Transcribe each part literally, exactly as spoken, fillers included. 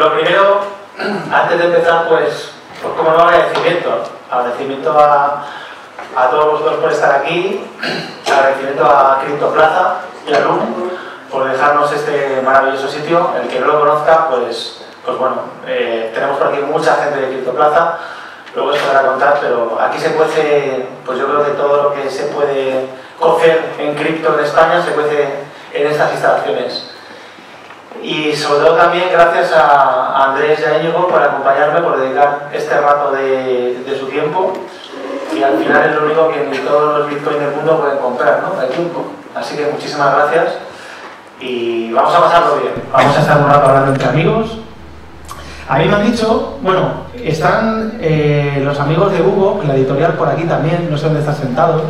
lo primero, antes de empezar, pues, pues como no, agradecimiento. Agradecimiento a, a todos vosotros por estar aquí, agradecimiento a Criptoplaza y a L U M por dejarnos este maravilloso sitio. El que no lo conozca, pues, pues bueno, eh, tenemos por aquí mucha gente de Criptoplaza, luego os podrá contar, pero aquí se cuece, pues yo creo que todo lo que se puede cocer en cripto en España se cuece en estas instalaciones. Y sobre todo también gracias a Andrés y a Íñigo por acompañarme, por dedicar este rato de, de su tiempo, y al final es lo único que ni todos los bitcoins del mundo pueden comprar, ¿no? El tiempo. Así que muchísimas gracias y vamos a pasarlo bien. Vamos a estar un rato hablando entre amigos. A mí me han dicho, bueno, están eh, los amigos de Hugo, la editorial por aquí también, no sé dónde están sentados,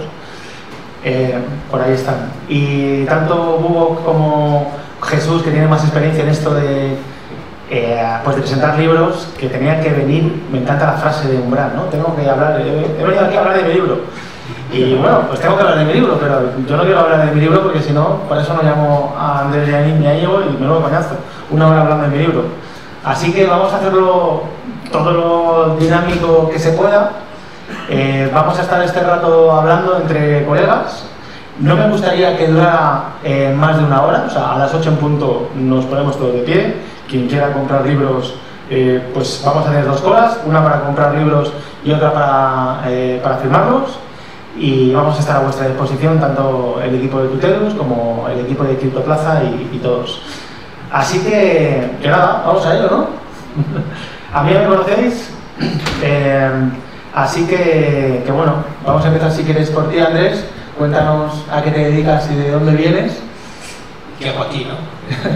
eh, por ahí están. Y tanto Hugo como Jesús, que tiene más experiencia en esto de, eh, pues de presentar libros, que tenían que venir. Me encanta la frase de Umbral, ¿no? Tengo que hablar, he, he venido aquí a hablar de mi libro. Y bueno, pues tengo que hablar de mi libro, pero yo no quiero hablar de mi libro porque si no, por eso no llamo a Andrés ni a Íñigo y me lo coñazo, una hora hablando de mi libro. Así que vamos a hacerlo todo lo dinámico que se pueda. Eh, vamos a estar este rato hablando entre colegas. No me gustaría que durara eh, más de una hora, o sea, a las ocho en punto nos ponemos todos de pie. Quien quiera comprar libros, eh, pues vamos a tener dos colas, una para comprar libros y otra para, eh, para firmarlos. Y vamos a estar a vuestra disposición, tanto el equipo de Tutelus como el equipo de Criptoplaza y, y todos. Así que, que nada, vamos a ello, ¿no? A mí me conocéis, eh, así que, que bueno, vamos a empezar si quieres por ti, Andrés. Cuéntanos a qué te dedicas y de dónde vienes. ¿Qué hago aquí, no?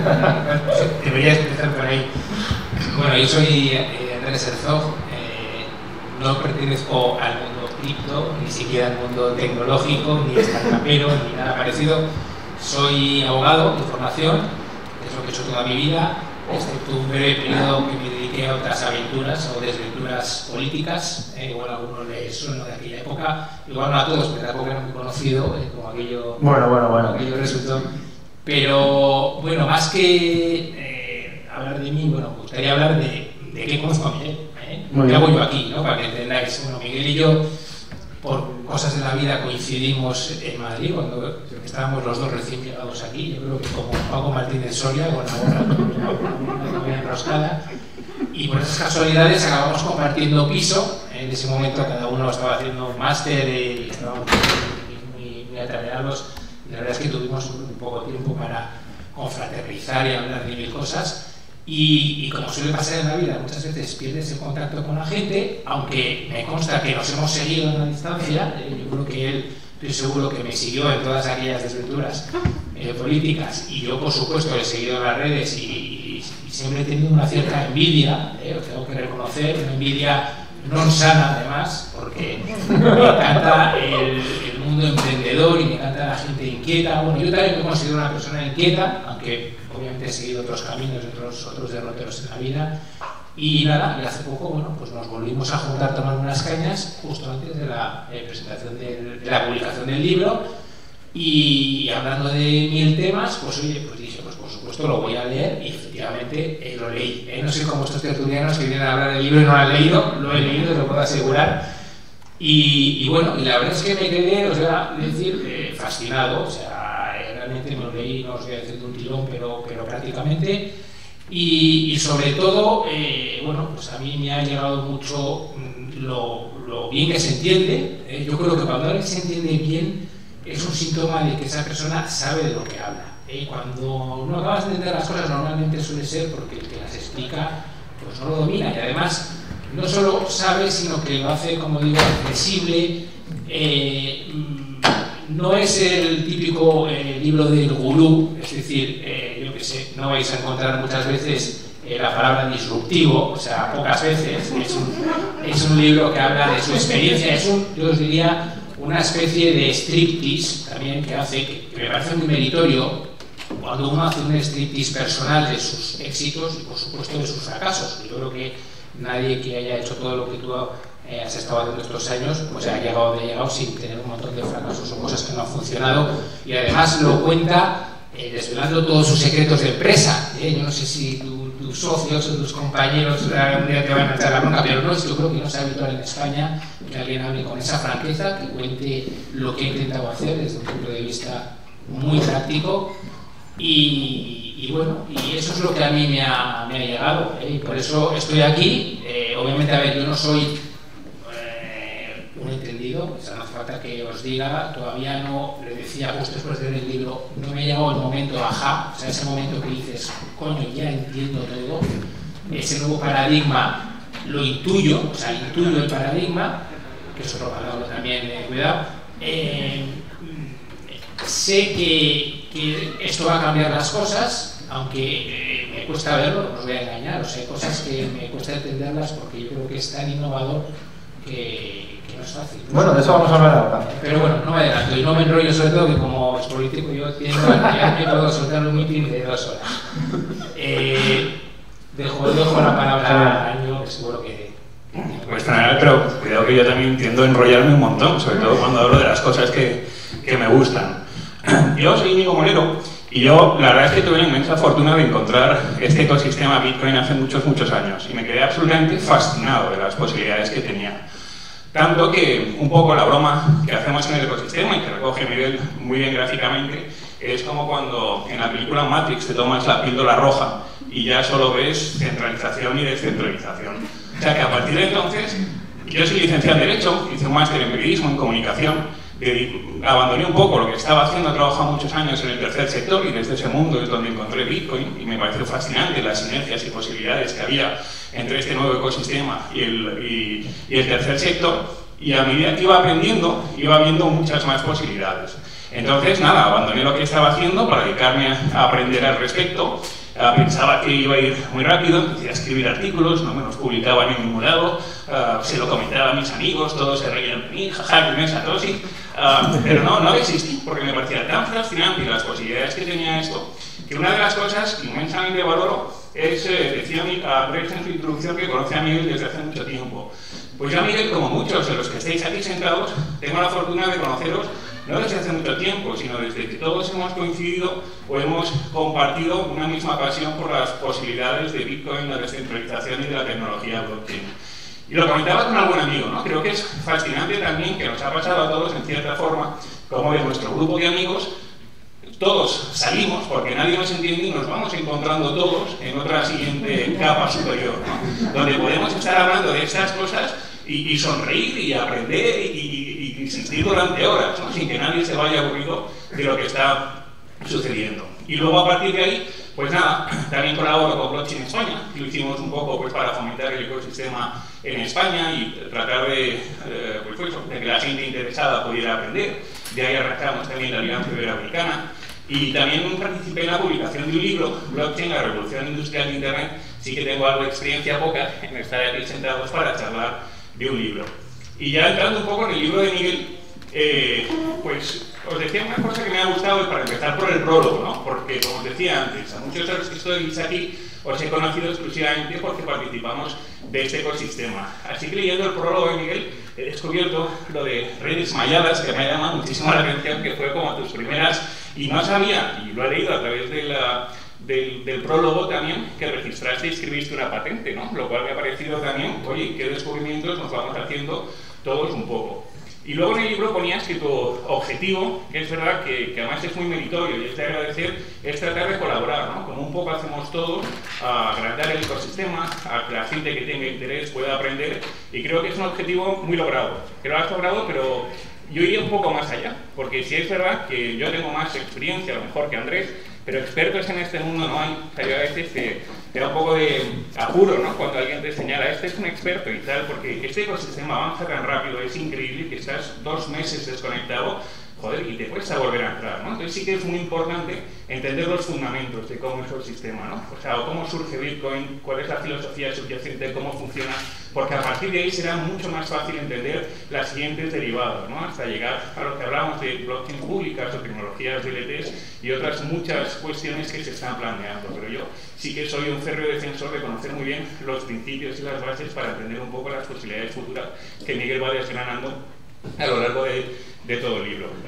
Deberías empezar por ahí. Bueno, yo soy eh, Andrés Herzog, eh, no pertenezco al mundo cripto, ni siquiera al mundo tecnológico, ni startupero, ni nada parecido. Soy abogado de formación, es lo que he hecho toda mi vida, excepto un breve periodo que me dediqué a otras aventuras o desventuras políticas. Eh, igual a algunos les suena de aquella época, igual no a todos, pero tampoco era muy conocido, eh, como aquello, bueno, bueno, bueno. aquello resultó. Pero bueno, más que eh, hablar de mí, bueno, me gustaría hablar de, de qué conozco a Miguel, ¿eh? ¿Qué hago yo aquí, ¿no? Para que entendáis. Bueno, Miguel y yo, por cosas de la vida, coincidimos en Madrid cuando estábamos los dos recién llegados aquí. Yo creo que como Paco Martínez Soria, con la gorra muy enroscada. Y por esas casualidades acabamos compartiendo piso. En ese momento cada uno estaba haciendo un máster y estábamos muy, muy, muy atareados. Y la verdad es que tuvimos un poco tiempo para confraternizar y hablar de mil cosas. Y, y como suele pasar en la vida, muchas veces pierdes el contacto con la gente, aunque me consta que nos hemos seguido en la distancia. Eh, yo creo que él, estoy seguro que me siguió en todas aquellas desventuras eh, políticas, y yo por supuesto le he seguido en las redes y, y, y siempre he tenido una cierta envidia, eh, lo tengo que reconocer, una envidia no sana además, porque me encanta el, el mundo emprendedor y me encanta la gente inquieta. Bueno, yo también me considero una persona inquieta, aunque obviamente he seguido otros caminos, otros, otros derroteros en la vida. Y nada, y hace poco, bueno, pues nos volvimos a juntar tomando unas cañas justo antes de la eh, presentación de, de la publicación del libro. Y hablando de mil temas, pues oye, pues dije, pues por supuesto lo voy a leer, y efectivamente eh, lo leí. Eh, no sé cómo estos tertulianos que vienen a hablar del libro y no lo han leído, lo he leído, te lo puedo asegurar. Y, y bueno, y la verdad es que me quedé, os voy a decir, eh, fascinado. O sea, eh, realmente me lo leí, no os voy a decir de un tirón, pero, pero prácticamente. Y, y sobre todo, eh, bueno, pues a mí me ha llegado mucho lo, lo bien que se entiende. Eh, yo creo que cuando alguien se entiende bien, es un síntoma de que esa persona sabe de lo que habla. Y ¿eh? Cuando no acabas de entender las cosas, normalmente suele ser porque el que las explica pues no lo domina, y además no solo sabe, sino que lo hace, como digo, accesible. Eh, no es el típico eh, libro del gurú, es decir, eh, yo que sé, no vais a encontrar muchas veces eh, la palabra disruptivo, o sea, pocas veces. Es un, es un libro que habla de su experiencia, es un, yo os diría, una especie de striptease también que hace, que, que me parece muy meritorio cuando uno hace un striptease personal de sus éxitos y por supuesto de sus fracasos. Yo creo que nadie que haya hecho todo lo que tú eh, has estado haciendo estos años pues ha llegado donde ha llegado sin tener un montón de fracasos o cosas que no han funcionado, y además lo cuenta eh, desvelando todos sus secretos de empresa. ¿eh? Yo no sé si tú, tú tus socios o tus compañeros algún día te van a echar la bronca, pero no, yo creo que no es habitual en España que alguien hable con esa franqueza, que cuente lo que ha intentado hacer desde un punto de vista muy práctico y, y bueno, y eso es lo que a mí me ha, me ha llegado, ¿eh? Y por eso estoy aquí. Eh, obviamente, a ver, yo no soy eh, un entendido, o sea, no hace falta que os diga, todavía no, le decía justo después de leer el libro, no me ha llegado el momento ajá, o sea, ese momento que dices, coño, ya entiendo todo, ese nuevo paradigma lo intuyo, o sea, intuyo el paradigma, que es otro palabra también, eh, cuidado, eh, sé que, que esto va a cambiar las cosas, aunque eh, me cuesta verlo, no os voy a engañar, o sea, hay cosas que me cuesta entenderlas porque yo creo que es tan innovador que, que no es fácil. Bueno, de eso vamos a hablar ahora. Pero bueno, no me adelanto y no me enrollo, sobre todo que como es político yo entiendo que ya me puedo soltar un meeting de dos horas. Eh, dejo, dejo la palabra a Año, que seguro que... Pues nada, pero cuidado que yo también tiendo a enrollarme un montón, sobre todo cuando hablo de las cosas que, que me gustan. Yo soy Íñigo Molero y yo la verdad es que tuve la inmensa fortuna de encontrar este ecosistema Bitcoin hace muchos, muchos años y me quedé absolutamente fascinado de las posibilidades que tenía. Tanto que un poco la broma que hacemos en el ecosistema y que recoge Miguel muy bien gráficamente es como cuando en la película Matrix te tomas la píldora roja y ya solo ves centralización y descentralización. O sea que a partir de entonces, yo soy licenciado en Derecho, hice un máster en Periodismo, en Comunicación, de, abandoné un poco lo que estaba haciendo, he trabajado muchos años en el tercer sector y desde ese mundo es donde encontré Bitcoin y me pareció fascinante las sinergias y posibilidades que había entre este nuevo ecosistema y el, y, y el tercer sector, y a medida que iba aprendiendo iba viendo muchas más posibilidades. Entonces, nada, abandoné lo que estaba haciendo para dedicarme a aprender al respecto. Uh, pensaba que iba a ir muy rápido, empecé a escribir artículos, no me los publicaban en ningún lado, uh, se lo comentaba a mis amigos, todos se reían de mí, jaja, que me satoshi, uh, pero no, no existí, porque me parecía tan fascinante las posibilidades que tenía esto, que una de las cosas que inmensamente valoro es, eh, decía Andrés en su introducción, que conoce a Miguel desde hace mucho tiempo. Pues yo a Miguel, como muchos de los que estáis aquí sentados, tengo la fortuna de conoceros no desde hace mucho tiempo, sino desde que todos hemos coincidido o hemos compartido una misma pasión por las posibilidades de Bitcoin, la descentralización y de la tecnología blockchain. Y lo comentaba con algún amigo, ¿no? Creo que es fascinante también que nos ha pasado a todos en cierta forma, como de nuestro grupo de amigos, todos salimos porque nadie nos entiende y nos vamos encontrando todos en otra siguiente capa superior, ¿no? Donde podemos estar hablando de estas cosas y, y sonreír y aprender y, y, y insistir durante horas, ¿no? Sin que nadie se vaya aburrido de lo que está sucediendo. Y luego a partir de ahí, pues nada, también colaboro con Blockchain España, que lo hicimos un poco pues, para fomentar el ecosistema en España y tratar de, eh, pues, pues, de que la gente interesada pudiera aprender. De ahí arrancamos también la Alianza Iberoamericana. Y también participé en la publicación de un libro, Blockchain, la revolución industrial de Internet. Sí que tengo algo de experiencia poca en estar aquí sentados para charlar de un libro. Y ya entrando un poco en el libro de Miguel, eh, pues os decía una cosa que me ha gustado para empezar por el prólogo, ¿no? Porque, como os decía antes, a muchos de los que estáis aquí os he conocido exclusivamente porque participamos de este ecosistema. Así que leyendo el prólogo de Miguel, he descubierto lo de redes mayadas, que me ha llamado muchísimo la atención, que fue como tus primeras, y no sabía, y lo he leído a través de la, del, del prólogo también, que registraste y escribiste una patente, ¿no? Lo cual me ha parecido también, oye, qué descubrimientos nos vamos haciendo todos un poco. Y luego en el libro ponías que tu objetivo, que es verdad que, que además es muy meritorio y es de agradecer, es tratar de colaborar, ¿no? Como un poco hacemos todos, a agrandar el ecosistema, a que la gente que tenga interés pueda aprender, y creo que es un objetivo muy logrado. Que lo has logrado, pero yo iría un poco más allá, porque si es verdad que yo tengo más experiencia, a lo mejor que Andrés, pero expertos en este mundo no hay. O sea, yo a veces te, te da un poco de apuro, ¿no? Cuando alguien te señala, este es un experto y tal, porque este ecosistema avanza tan rápido, es increíble que estás dos meses desconectado, joder, y te cuesta volver a entrar, ¿no? Entonces sí que es muy importante entender los fundamentos de cómo es el sistema, ¿no? O sea, cómo surge Bitcoin, cuál es la filosofía subyacente, cómo funciona, porque a partir de ahí será mucho más fácil entender las siguientes derivadas, ¿no? Hasta llegar a lo que hablamos de blockchain públicas o tecnologías D L Ts y otras muchas cuestiones que se están planteando. Pero yo sí que soy un férreo defensor de conocer muy bien los principios y las bases para entender un poco las posibilidades futuras que Miguel va desgranando a lo largo de, de todo el libro.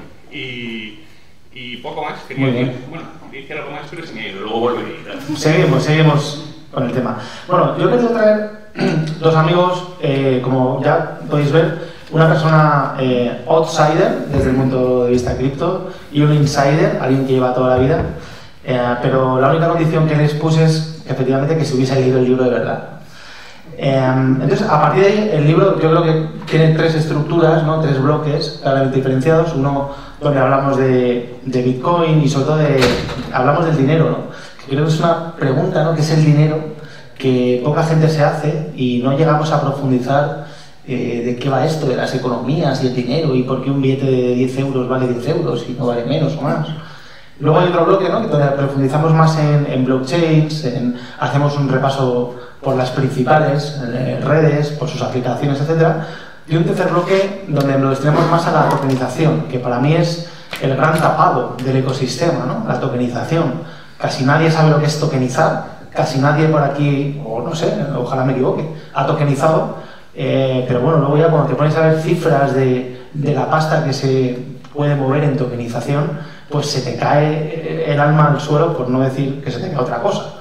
Y, y poco más. Quería muy bien. decir, bueno, dije algo más, pero se me ha ido. Luego volveré a editar. Seguimos, seguimos. con el tema. Bueno, yo he querido traer dos amigos, eh, como ya podéis ver, una persona eh, outsider desde el punto de vista cripto y un insider, alguien que lleva toda la vida, eh, pero la única condición que les puse es que efectivamente que se hubiese leído el libro de verdad. Eh, entonces, a partir de ahí, el libro yo creo que tiene tres estructuras, ¿no? Tres bloques claramente diferenciados. Uno donde hablamos de, de Bitcoin y sobre todo de, hablamos del dinero, ¿no? Que creo que es una pregunta, ¿no? ¿Qué es el dinero? Que poca gente se hace y no llegamos a profundizar eh, de qué va esto, de las economías y el dinero y por qué un billete de diez euros vale diez euros y no vale menos o más. Luego hay otro bloque, ¿no? Donde profundizamos más en, en blockchains, en, hacemos un repaso por las principales eh, redes, por sus aplicaciones, etcétera. Y un tercer bloque donde nos destinamos más a la tokenización, que para mí es el gran tapado del ecosistema, ¿no? La tokenización. Casi nadie sabe lo que es tokenizar, casi nadie por aquí, o no sé, ojalá me equivoque, ha tokenizado, eh, pero bueno, luego ya cuando te pones a ver cifras de, de la pasta que se puede mover en tokenización, pues se te cae el alma al suelo, por no decir que se te cae otra cosa.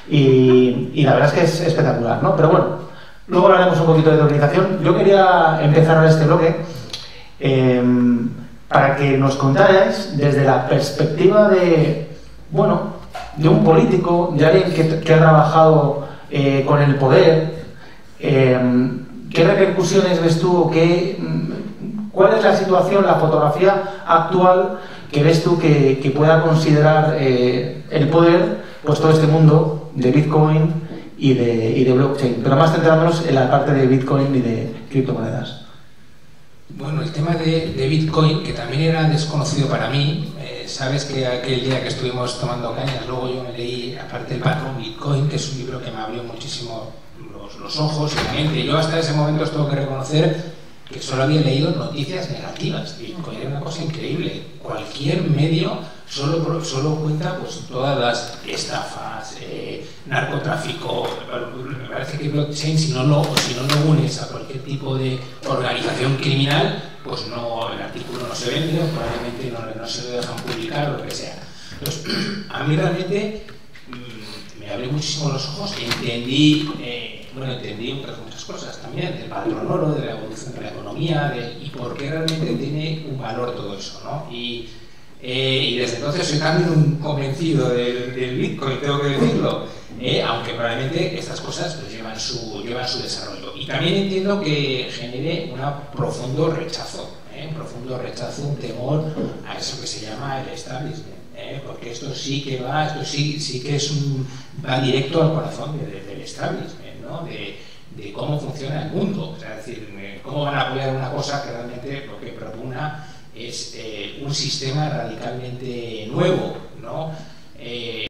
Y, y la verdad es que es espectacular, ¿no? Pero bueno, luego hablaremos un poquito de tokenización. Yo quería empezar ahora este bloque eh, para que nos contarais desde la perspectiva de, bueno, de un político, de alguien que, que ha trabajado eh, con el poder, eh, ¿qué repercusiones ves tú o qué, cuál es la situación, la fotografía actual que ves tú que, que pueda considerar eh, el poder, pues todo este mundo de Bitcoin y de, y de blockchain, pero más centrándonos en la parte de Bitcoin y de criptomonedas? Bueno, el tema de, de Bitcoin, que también era desconocido para mí, eh, sabes que aquel día que estuvimos tomando cañas, luego yo me leí, aparte el patrón Bitcoin, que es un libro que me abrió muchísimo los, los ojos y la mente. Yo hasta ese momento os tengo que reconocer que solo había leído noticias negativas. Bitcoin era una cosa increíble. Cualquier medio solo, solo cuenta pues todas las estafas, eh, narcotráfico. Me parece que blockchain, si no, lo, si no lo unes a cualquier tipo de organización criminal, pues no, el artículo no se vende, o probablemente no, no se lo dejan publicar o lo que sea. Entonces, a mí realmente mmm, me abrió muchísimo los ojos y entendí, eh, bueno, entendí otras muchas cosas también, del patrón oro, de la evolución de la economía, de, y por qué realmente tiene un valor todo eso, ¿no? Y, eh, y desde entonces soy también un convencido del, del Bitcoin, tengo que decirlo, eh, aunque probablemente estas cosas pues, llevan, su, llevan su desarrollo. Y también entiendo que genere un profundo rechazo, eh, un profundo rechazo, un temor a eso que se llama el establishment. Eh, porque esto sí que va, esto sí, sí que es un, va directo al corazón de, de, del establishment, ¿no? De, de cómo funciona el mundo, o sea, es decir, eh, cómo van a apoyar una cosa que realmente lo que propugna es eh, un sistema radicalmente nuevo, ¿no? Eh,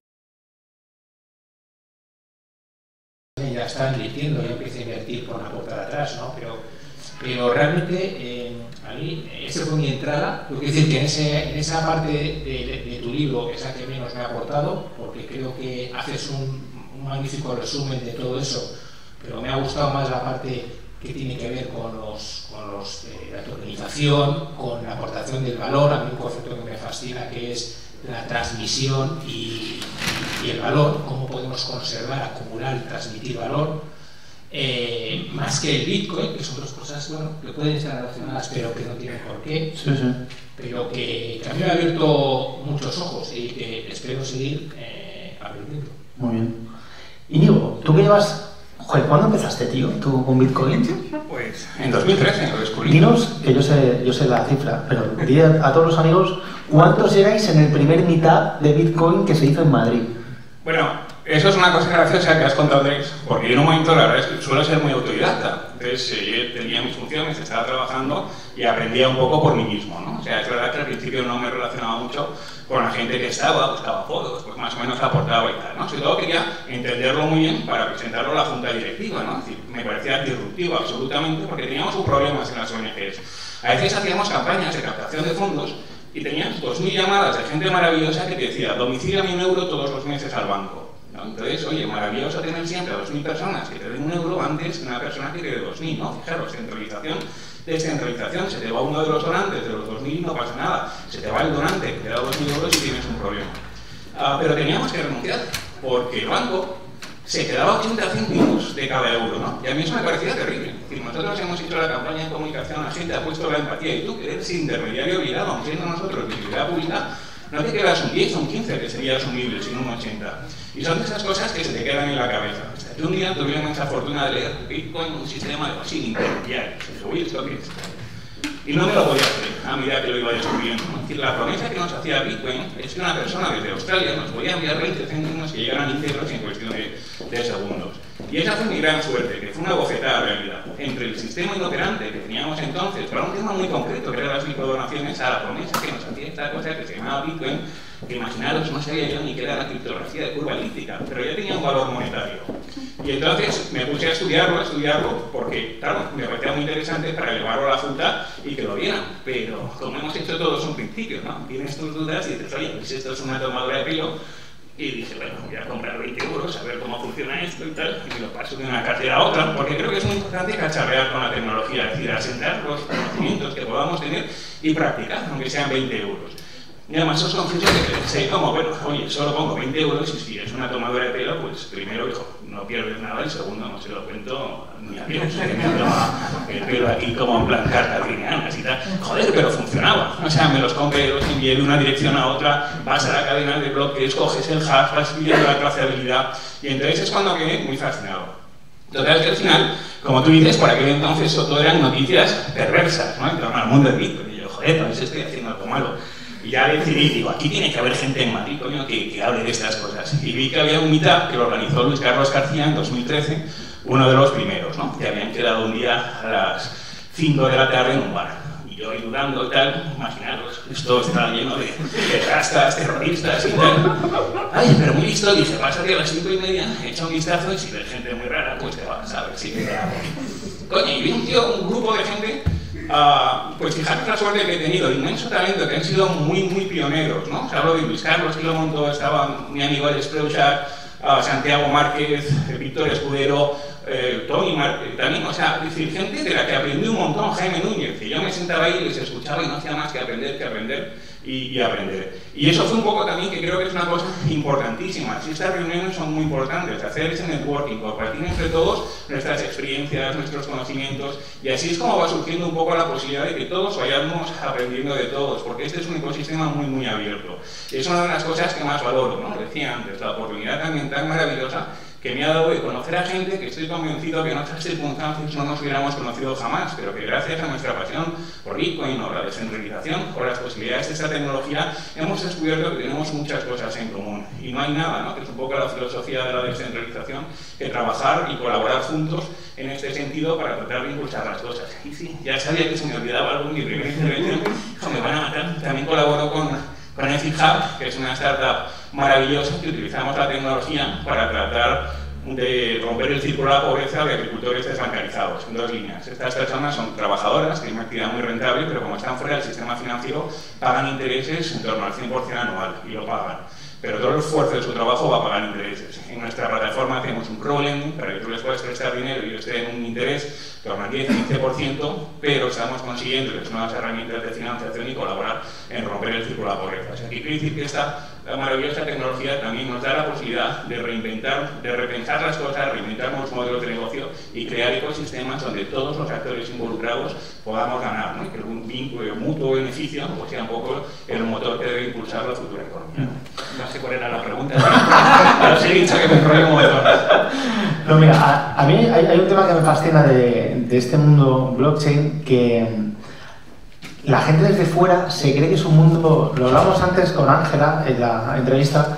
ya está invirtiendo, ya empieza a invertir por la puerta de atrás, ¿no? Pero, pero realmente eh, a mí, esa fue mi entrada. Tengo que decir que en, ese, en esa parte de, de, de tu libro es la que menos me ha aportado, porque creo que haces un, un magnífico resumen de todo eso, pero me ha gustado más la parte que tiene que ver con, los, con los, eh, la tokenización, con la aportación del valor. A mí un concepto que me fascina, que es la transmisión y, y el valor, cómo podemos conservar, acumular y transmitir valor. Eh, más que el Bitcoin, que son dos cosas bueno, que pueden estar relacionadas pero que no tienen por qué, sí, sí. pero que, que a mí me ha abierto muchos ojos y que espero seguir eh, aprendiendo. Muy bien. Íñigo, ¿tú qué llevas? Joder, ¿cuándo empezaste, tío, tú con Bitcoin? Pues en dos mil trece lo descubrí. Dinos, que yo sé, yo sé la cifra, pero di a, a todos los amigos, ¿cuántos llegáis en el primer meetup de Bitcoin que se hizo en Madrid? Bueno, eso es una cosa graciosa que has contado, Andrés, porque yo en un momento, la verdad es que suelo ser muy autodidacta. Entonces, eh, yo tenía mis funciones, estaba trabajando y aprendía un poco por mí mismo, ¿no? O sea, es verdad que al principio no me relacionaba mucho con la gente que estaba, buscaba fotos, pues más o menos aportaba y tal, ¿no? Sobre todo quería entenderlo muy bien para presentarlo a la junta directiva, ¿no? Es decir, me parecía disruptivo absolutamente porque teníamos un problema en las O N Ges. A veces hacíamos campañas de captación de fondos y tenías dos mil llamadas de gente maravillosa que te decía, domicíliame un euro todos los meses al banco. ¿No? Entonces, oye, maravilloso tener siempre a dos mil personas que te den un euro antes que una persona que te dé dos mil, ¿no? Fijaros, centralización, descentralización, se te va uno de los donantes de los dos mil y no pasa nada, se te va el donante que te da dos mil euros y tienes un problema. Uh, pero teníamos que renunciar, porque el banco se quedaba ochenta céntimos de cada euro, ¿no? Y a mí eso me parecía terrible. Es decir, nosotros hemos hecho la campaña de comunicación, la gente ha puesto la empatía y tú, que eres intermediario obligado, aunque siendo nosotros de utilidad pública, no te quedas un diez o un quince, que sería asumible, sino un ochenta. Y son de esas cosas que se te quedan en la cabeza. Hasta que un día tuve la inmensa fortuna de leer Bitcoin, un sistema de sin intermediarios. Y dije, uy, ¿esto qué es? Y no me lo podía hacer a medida que lo iba descubriendo. Es decir, la promesa que nos hacía Bitcoin es que una persona desde Australia nos podía enviar veinte céntimos que llegaran íntegros en cuestión de, de segundos. Y esa fue mi gran suerte, que fue una bofetada realidad. Entre el sistema inoperante que teníamos entonces, para un tema muy concreto, que eran las microdonaciones, a la promesa que nos hacía esta cosa que se llamaba Bitcoin, que imaginaros, no sabía yo ni qué era la criptografía de curva elíptica, pero ya tenía un valor monetario. Y entonces me puse a estudiarlo, a estudiarlo, porque, claro, me parecía muy interesante para llevarlo a la junta y que lo vieran. Pero, como hemos hecho todos un principio, ¿no? Tienes tus dudas y dices, oye, pues esto es una tomadora de pelo. Y dije, bueno, voy a comprar veinte euros, a ver cómo funciona esto y tal, y me lo paso de una cartera a otra, porque creo que es muy importante cacharrear con la tecnología, es decir, asentar los conocimientos que podamos tener y practicar, aunque sean veinte euros. Y además os confieso que pensé como, bueno, oye, solo pongo veinte euros y si es una tomadora de pelo, pues primero, hijo, no pierdes nada, y segundo, no se lo cuento ni a Dios, que me toma el pelo aquí como en plan cartas lineanas y tal. Joder, pero funcionaba. O sea, me los compré, los envié de una dirección a otra, vas a la cadena de bloques, coges el hash, vas viendo la trazabilidad, y entonces es cuando quedé muy fascinado. Total, que al final, como tú dices, por aquel entonces todo eran noticias perversas, ¿no? En torno al mundo del Bitcoin. Y yo, joder, entonces estoy haciendo algo malo. Y ya decidí, digo, aquí tiene que haber gente en Madrid, coño, que, que hable de estas cosas. Y vi que había un meetup que lo organizó Luis Carlos García en dos mil trece, uno de los primeros, ¿no? Que habían quedado un día a las cinco de la tarde en un bar. Y yo ahí dudando y tal, imaginaros, esto está lleno de, de rastas, terroristas y tal. Ay, pero muy listo, dije, vas a ir a las cinco y media, echa un vistazo y si ves gente muy rara, pues te vas a ver si te da. Coño, y vi un tío, un grupo de gente. Uh, pues fijaros la suerte que he tenido, inmenso talento, que han sido muy, muy pioneros, ¿no? Se habló de Luis Carlos, que lo montó, estaba mi amigo Alex Preuchat, uh, Santiago Márquez, Víctor Escudero, eh, Tony Márquez, también, o sea, decir, gente de la que aprendí un montón, Jaime Núñez, que yo me sentaba ahí y les escuchaba y no hacía más que aprender, que aprender y, y aprender. Y eso fue un poco también que creo que es una cosa importantísima. Si estas reuniones son muy importantes, hacer ese networking, compartir entre todos nuestras experiencias, nuestros conocimientos, y así es como va surgiendo un poco la posibilidad de que todos vayamos aprendiendo de todos, porque este es un ecosistema muy, muy abierto. Y es una de las cosas que más valoro, ¿no? Decía antes, la oportunidad también tan maravillosa que me ha dado de conocer a gente que estoy convencido que en otras circunstancias no nos hubiéramos conocido jamás, pero que gracias a nuestra pasión por Bitcoin o la descentralización, por las posibilidades de esta tecnología, hemos descubierto que tenemos muchas cosas en común. Y no hay nada, ¿no? Que es un poco la filosofía de la descentralización, que trabajar y colaborar juntos en este sentido para tratar de impulsar las cosas. Y sí, ya sabía que se me olvidaba algo en mi primera intervención, me van a matar. También colaboro con, con Ethic Hub, que es una startup maravillosa que utilizamos la tecnología para tratar de romper el círculo de la pobreza de agricultores desbancarizados, en dos líneas. Estas personas son trabajadoras, tienen una actividad muy rentable, pero como están fuera del sistema financiero, pagan intereses en torno al cien por cien anual, y lo pagan. Pero todo el esfuerzo de su trabajo va a pagar intereses. En nuestra plataforma hacemos un pro-lending para que tú les puedas prestar dinero y ellos te den un interés de torno al diez a quince por ciento, pero estamos consiguiendo nuevas herramientas de financiación y colaborar en romper el círculo de la pobreza. O sea, que quiere decir que esta maravillosa tecnología también nos da la posibilidad de reinventar, de repensar las cosas, reinventar nuevos modelos de negocio y crear ecosistemas donde todos los actores involucrados podamos ganar, ¿no? Y que un vínculo mutuo beneficio pues sea un poco el motor que debe impulsar la futura economía. No sé cuál era la pregunta, pero os he dicho que me enrollo un montón. No, mira, a, a mí hay, hay un tema que me fascina de, de este mundo blockchain, que la gente desde fuera se cree que es un mundo, lo hablamos antes con Ángela en la entrevista,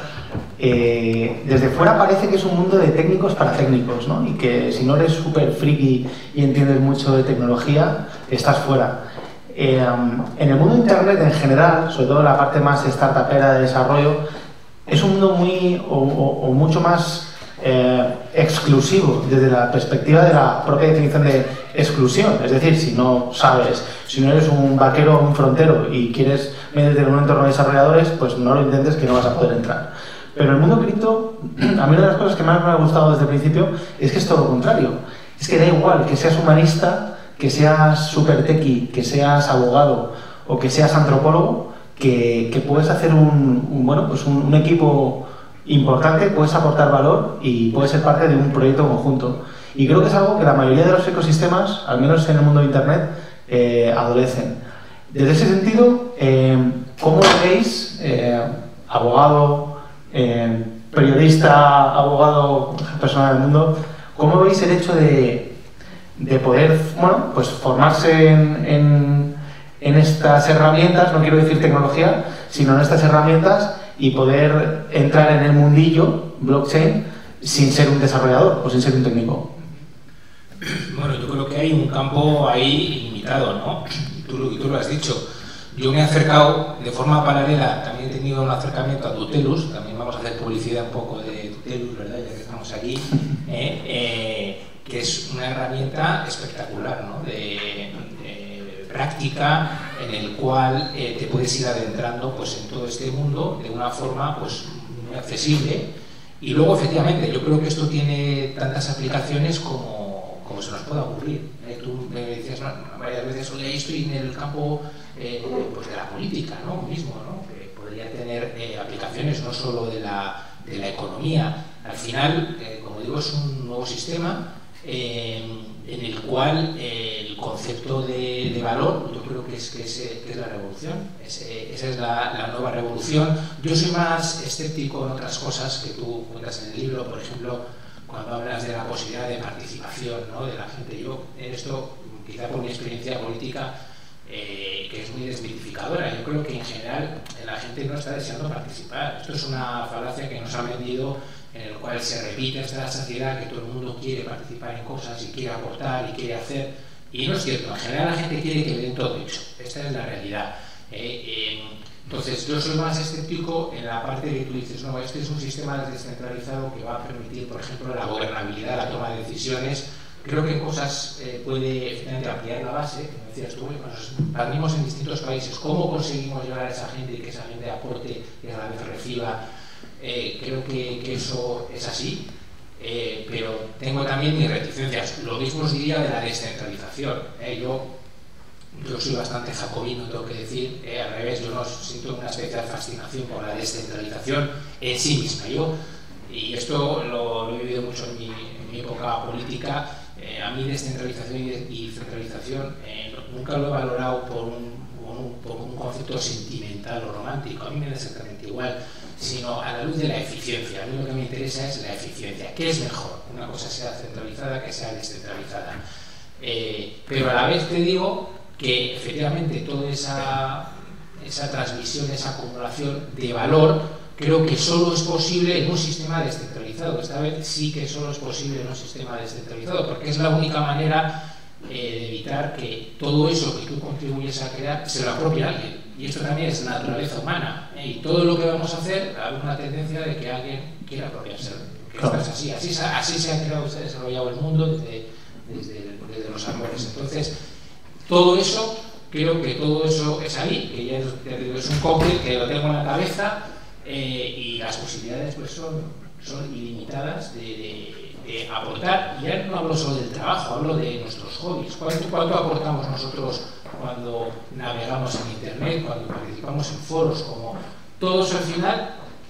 eh, desde fuera parece que es un mundo de técnicos para técnicos, ¿no? Y que si no eres súper friki y entiendes mucho de tecnología, estás fuera. Eh, en el mundo de Internet en general, sobre todo en la parte más startupera de desarrollo, es un mundo muy o, o, o mucho más eh, exclusivo desde la perspectiva de la propia definición de exclusión. Es decir, si no sabes, si no eres un vaquero o un frontero y quieres meterte en un entorno de desarrolladores, pues no lo intentes, que no vas a poder entrar. Pero en el mundo cripto, a mí una de las cosas que más me ha gustado desde el principio es que es todo lo contrario. Es que da igual que seas humanista, que seas super techie, que seas abogado o que seas antropólogo, que, que puedes hacer un, un, bueno, pues un, un equipo importante, puedes aportar valor y puedes ser parte de un proyecto conjunto. Y creo que es algo que la mayoría de los ecosistemas, al menos en el mundo de Internet, eh, adolecen. Desde ese sentido, eh, ¿cómo veis, eh, abogado, eh, periodista, abogado, persona del mundo, cómo veis el hecho de, de poder, bueno, pues formarse en, en, en estas herramientas, no quiero decir tecnología, sino en estas herramientas y poder entrar en el mundillo blockchain sin ser un desarrollador o sin ser un técnico? Bueno, yo creo que hay un campo ahí ilimitado, ¿no? Y tú, y tú lo has dicho. Yo me he acercado de forma paralela, también he tenido un acercamiento a Tutelus, también vamos a hacer publicidad un poco de Tutelus, ¿verdad? Ya que estamos aquí, ¿eh? Eh, que es una herramienta espectacular, ¿no? De, de práctica en el cual eh, te puedes ir adentrando pues, en todo este mundo de una forma pues, muy accesible. Y luego, efectivamente, yo creo que esto tiene tantas aplicaciones como, como se nos pueda ocurrir. ¿eh? Tú me decías no, varias veces, oye, ahí estoy en el campo eh, pues de la política, ¿no? Mismo, ¿no? Que podría tener eh, aplicaciones no solo de la, de la economía. Al final, eh, como digo, es un nuevo sistema eh, en el cual eh, el concepto de, de valor, yo creo que es, que es, que es la revolución. Es, eh, esa es la, la nueva revolución. Yo soy más escéptico en otras cosas que tú cuentas en el libro, por ejemplo, cuando hablas de la posibilidad de participación, ¿no? De la gente. Yo, en esto, quizá por mi experiencia política, eh, que es muy desmitificadora, yo creo que en general la gente no está deseando participar. Esto es una falacia que nos ha vendido, en el cual se repite hasta la saciedad que todo el mundo quiere participar en cosas y quiere aportar y quiere hacer. Y no es cierto, en general la gente quiere que le den todo hecho. Esta es la realidad. Eh, eh, entonces, yo soy más escéptico en la parte que tú dices, no, este es un sistema descentralizado que va a permitir, por ejemplo, la gobernabilidad, la toma de decisiones. Creo que en cosas eh, puede finalmente ampliar la base, como decías tú, cuando nos partimos en distintos países, ¿cómo conseguimos llegar a esa gente y que esa gente aporte y a la vez reciba? Eh, creo que, que eso es así, eh, pero tengo también mis reticencias. Lo mismo os diría de la descentralización. Eh, yo, yo soy bastante jacobino, tengo que decir, eh, al revés, yo no siento una especial fascinación por la descentralización en sí misma. Yo, y esto lo, lo he vivido mucho en mi, en mi época política, eh, a mí descentralización y, y centralización eh, nunca lo he valorado por un, por, un, por un concepto sentimental o romántico. A mí me da exactamente igual, sino a la luz de la eficiencia. A mí lo que me interesa es la eficiencia. ¿Qué es mejor? Una cosa sea centralizada que sea descentralizada. Eh, pero a la vez te digo que efectivamente toda esa, esa transmisión, esa acumulación de valor, creo que solo es posible en un sistema descentralizado. Esta vez sí que solo es posible en un sistema descentralizado, porque es la única manera eh, de evitar que todo eso que tú contribuyes a crear se lo apropie a alguien. Y esto también es naturaleza humana. ¿eh? Y todo lo que vamos a hacer, hay una tendencia de que alguien quiera apropiárselo. Esto es así. Así, así se ha creado, se ha desarrollado el mundo desde, desde, desde los árboles. Entonces, todo eso, creo que todo eso es ahí, que ya es, es un cóctel que lo tengo en la cabeza. Eh, y las posibilidades pues son, son ilimitadas de, de, de aportar. Y ya no hablo solo del trabajo, hablo de nuestros hobbies. ¿Cuánto, cuánto aportamos nosotros cuando navegamos en Internet, cuando participamos en foros? Como todos al final,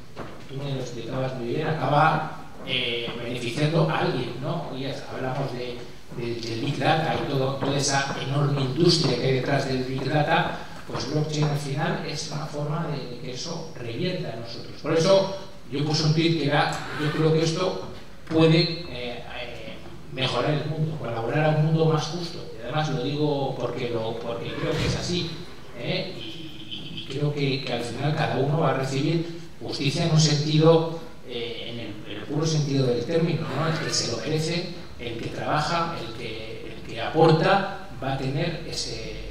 tú me lo explicabas muy bien, acaba eh, beneficiando a alguien, ¿no? Hoy hablamos de, de, del Big Data y todo, toda esa enorme industria que hay detrás del Big Data. Pues blockchain al final es una forma de que eso revierta en nosotros. Por eso yo puse un tweet que era, yo creo que esto puede eh, eh, mejorar el mundo, colaborar a un mundo más justo. Y además lo digo porque, lo, porque creo que es así. ¿eh? Y, y creo que, que al final cada uno va a recibir justicia en un sentido, eh, en, el, en el puro sentido del término, ¿no? El que se lo merece, el que trabaja, el que, el que aporta, va a tener ese...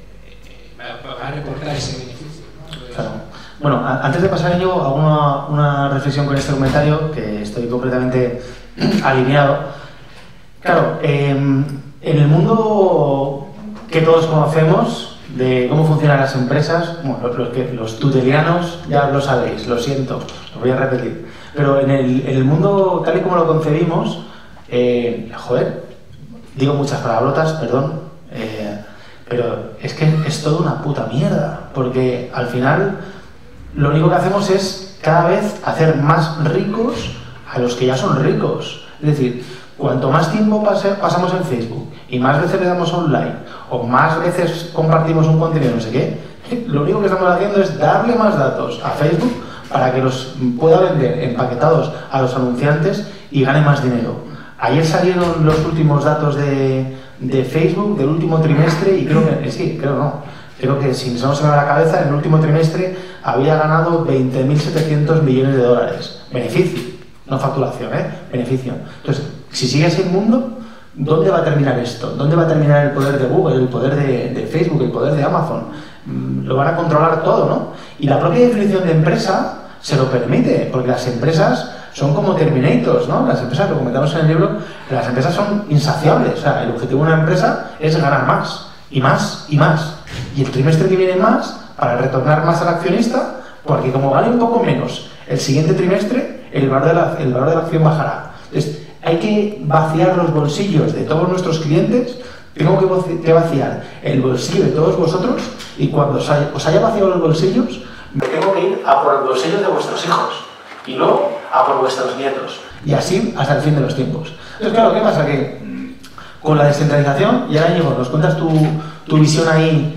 va a reportar ese beneficio, ¿no? Claro. Bueno, a, antes de pasar yo hago una, una reflexión con este comentario, que estoy completamente alineado. Claro, eh, en el mundo que todos conocemos de cómo funcionan las empresas, bueno, los, los, los tutelianos ya lo sabéis, lo siento, lo voy a repetir, pero en el, en el mundo tal y como lo concebimos, eh, joder, digo muchas palabrotas, perdón, eh, pero es que es toda una puta mierda, porque al final lo único que hacemos es cada vez hacer más ricos a los que ya son ricos. Es decir, cuanto más tiempo pase, pasamos en Facebook y más veces le damos a un like o más veces compartimos un contenido, no sé qué, lo único que estamos haciendo es darle más datos a Facebook para que los pueda vender empaquetados a los anunciantes y gane más dinero. Ayer salieron los últimos datos de, de Facebook del último trimestre y creo que, sí, creo no, creo que si nos a la cabeza, en el último trimestre había ganado veinte mil setecientos millones de dólares. Beneficio, no facturación, ¿eh? Beneficio. Entonces, si sigue así el mundo, ¿dónde va a terminar esto? ¿Dónde va a terminar el poder de Google, el poder de, de Facebook, el poder de Amazon? Lo van a controlar todo, ¿no? Y la propia definición de empresa se lo permite, porque las empresas son como Terminators, ¿no? Las empresas, lo comentamos en el libro, las empresas son insaciables. O sea, el objetivo de una empresa es ganar más, y más, y más. Y el trimestre que viene más, para retornar más al accionista, porque como gane un poco menos el siguiente trimestre, el valor de la, el valor de la acción bajará. Entonces, hay que vaciar los bolsillos de todos nuestros clientes. Tengo que vaciar el bolsillo de todos vosotros, y cuando os haya, os haya vaciado los bolsillos, me tengo que ir a por el bolsillo de vuestros hijos y luego a por vuestros nietos, y así hasta el fin de los tiempos. Entonces, claro, ¿qué pasa? Que con la descentralización, y ahora, Íñigo, nos cuentas tu, tu visión ahí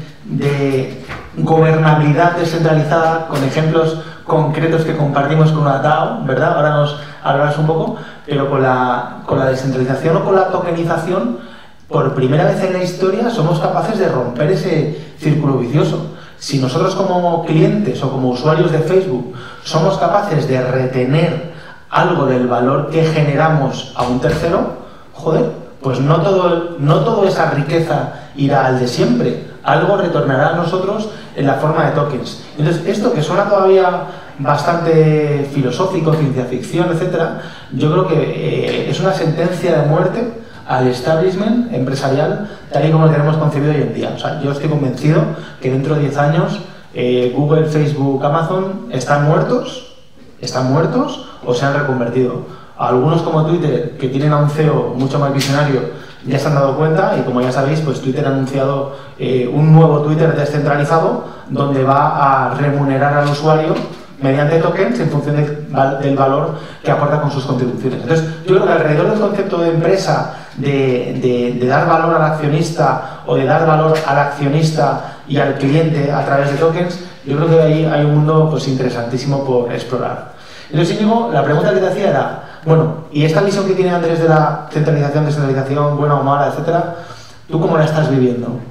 de gobernabilidad descentralizada con ejemplos concretos que compartimos con una DAO, ¿verdad? Ahora nos hablarás un poco, pero con la, con la descentralización o con la tokenización, por primera vez en la historia somos capaces de romper ese círculo vicioso. Si nosotros como clientes o como usuarios de Facebook somos capaces de retener algo del valor que generamos a un tercero, joder, pues no todo, no toda esa riqueza irá al de siempre. Algo retornará a nosotros en la forma de tokens. Entonces, esto que suena todavía bastante filosófico, ciencia ficción, etcétera, yo creo que eh, es una sentencia de muerte al establishment empresarial tal y como lo tenemos concebido hoy en día. O sea, yo estoy convencido que dentro de diez años eh, Google, Facebook, Amazon están muertos, están muertos o se han reconvertido. Algunos, como Twitter, que tienen a un C E O mucho más visionario, ya se han dado cuenta, y como ya sabéis, pues Twitter ha anunciado eh, un nuevo Twitter descentralizado donde va a remunerar al usuario mediante tokens en función de, del valor que aporta con sus contribuciones. Entonces, yo creo que alrededor del concepto de empresa, de, de, de dar valor al accionista o de dar valor al accionista y al cliente a través de tokens, yo creo que ahí hay un mundo pues interesantísimo por explorar. Entonces, Íñigo, la pregunta que te hacía era, bueno, y esta visión que tiene Andrés de la centralización, descentralización, buena o mala, etcétera, ¿tú cómo la estás viviendo?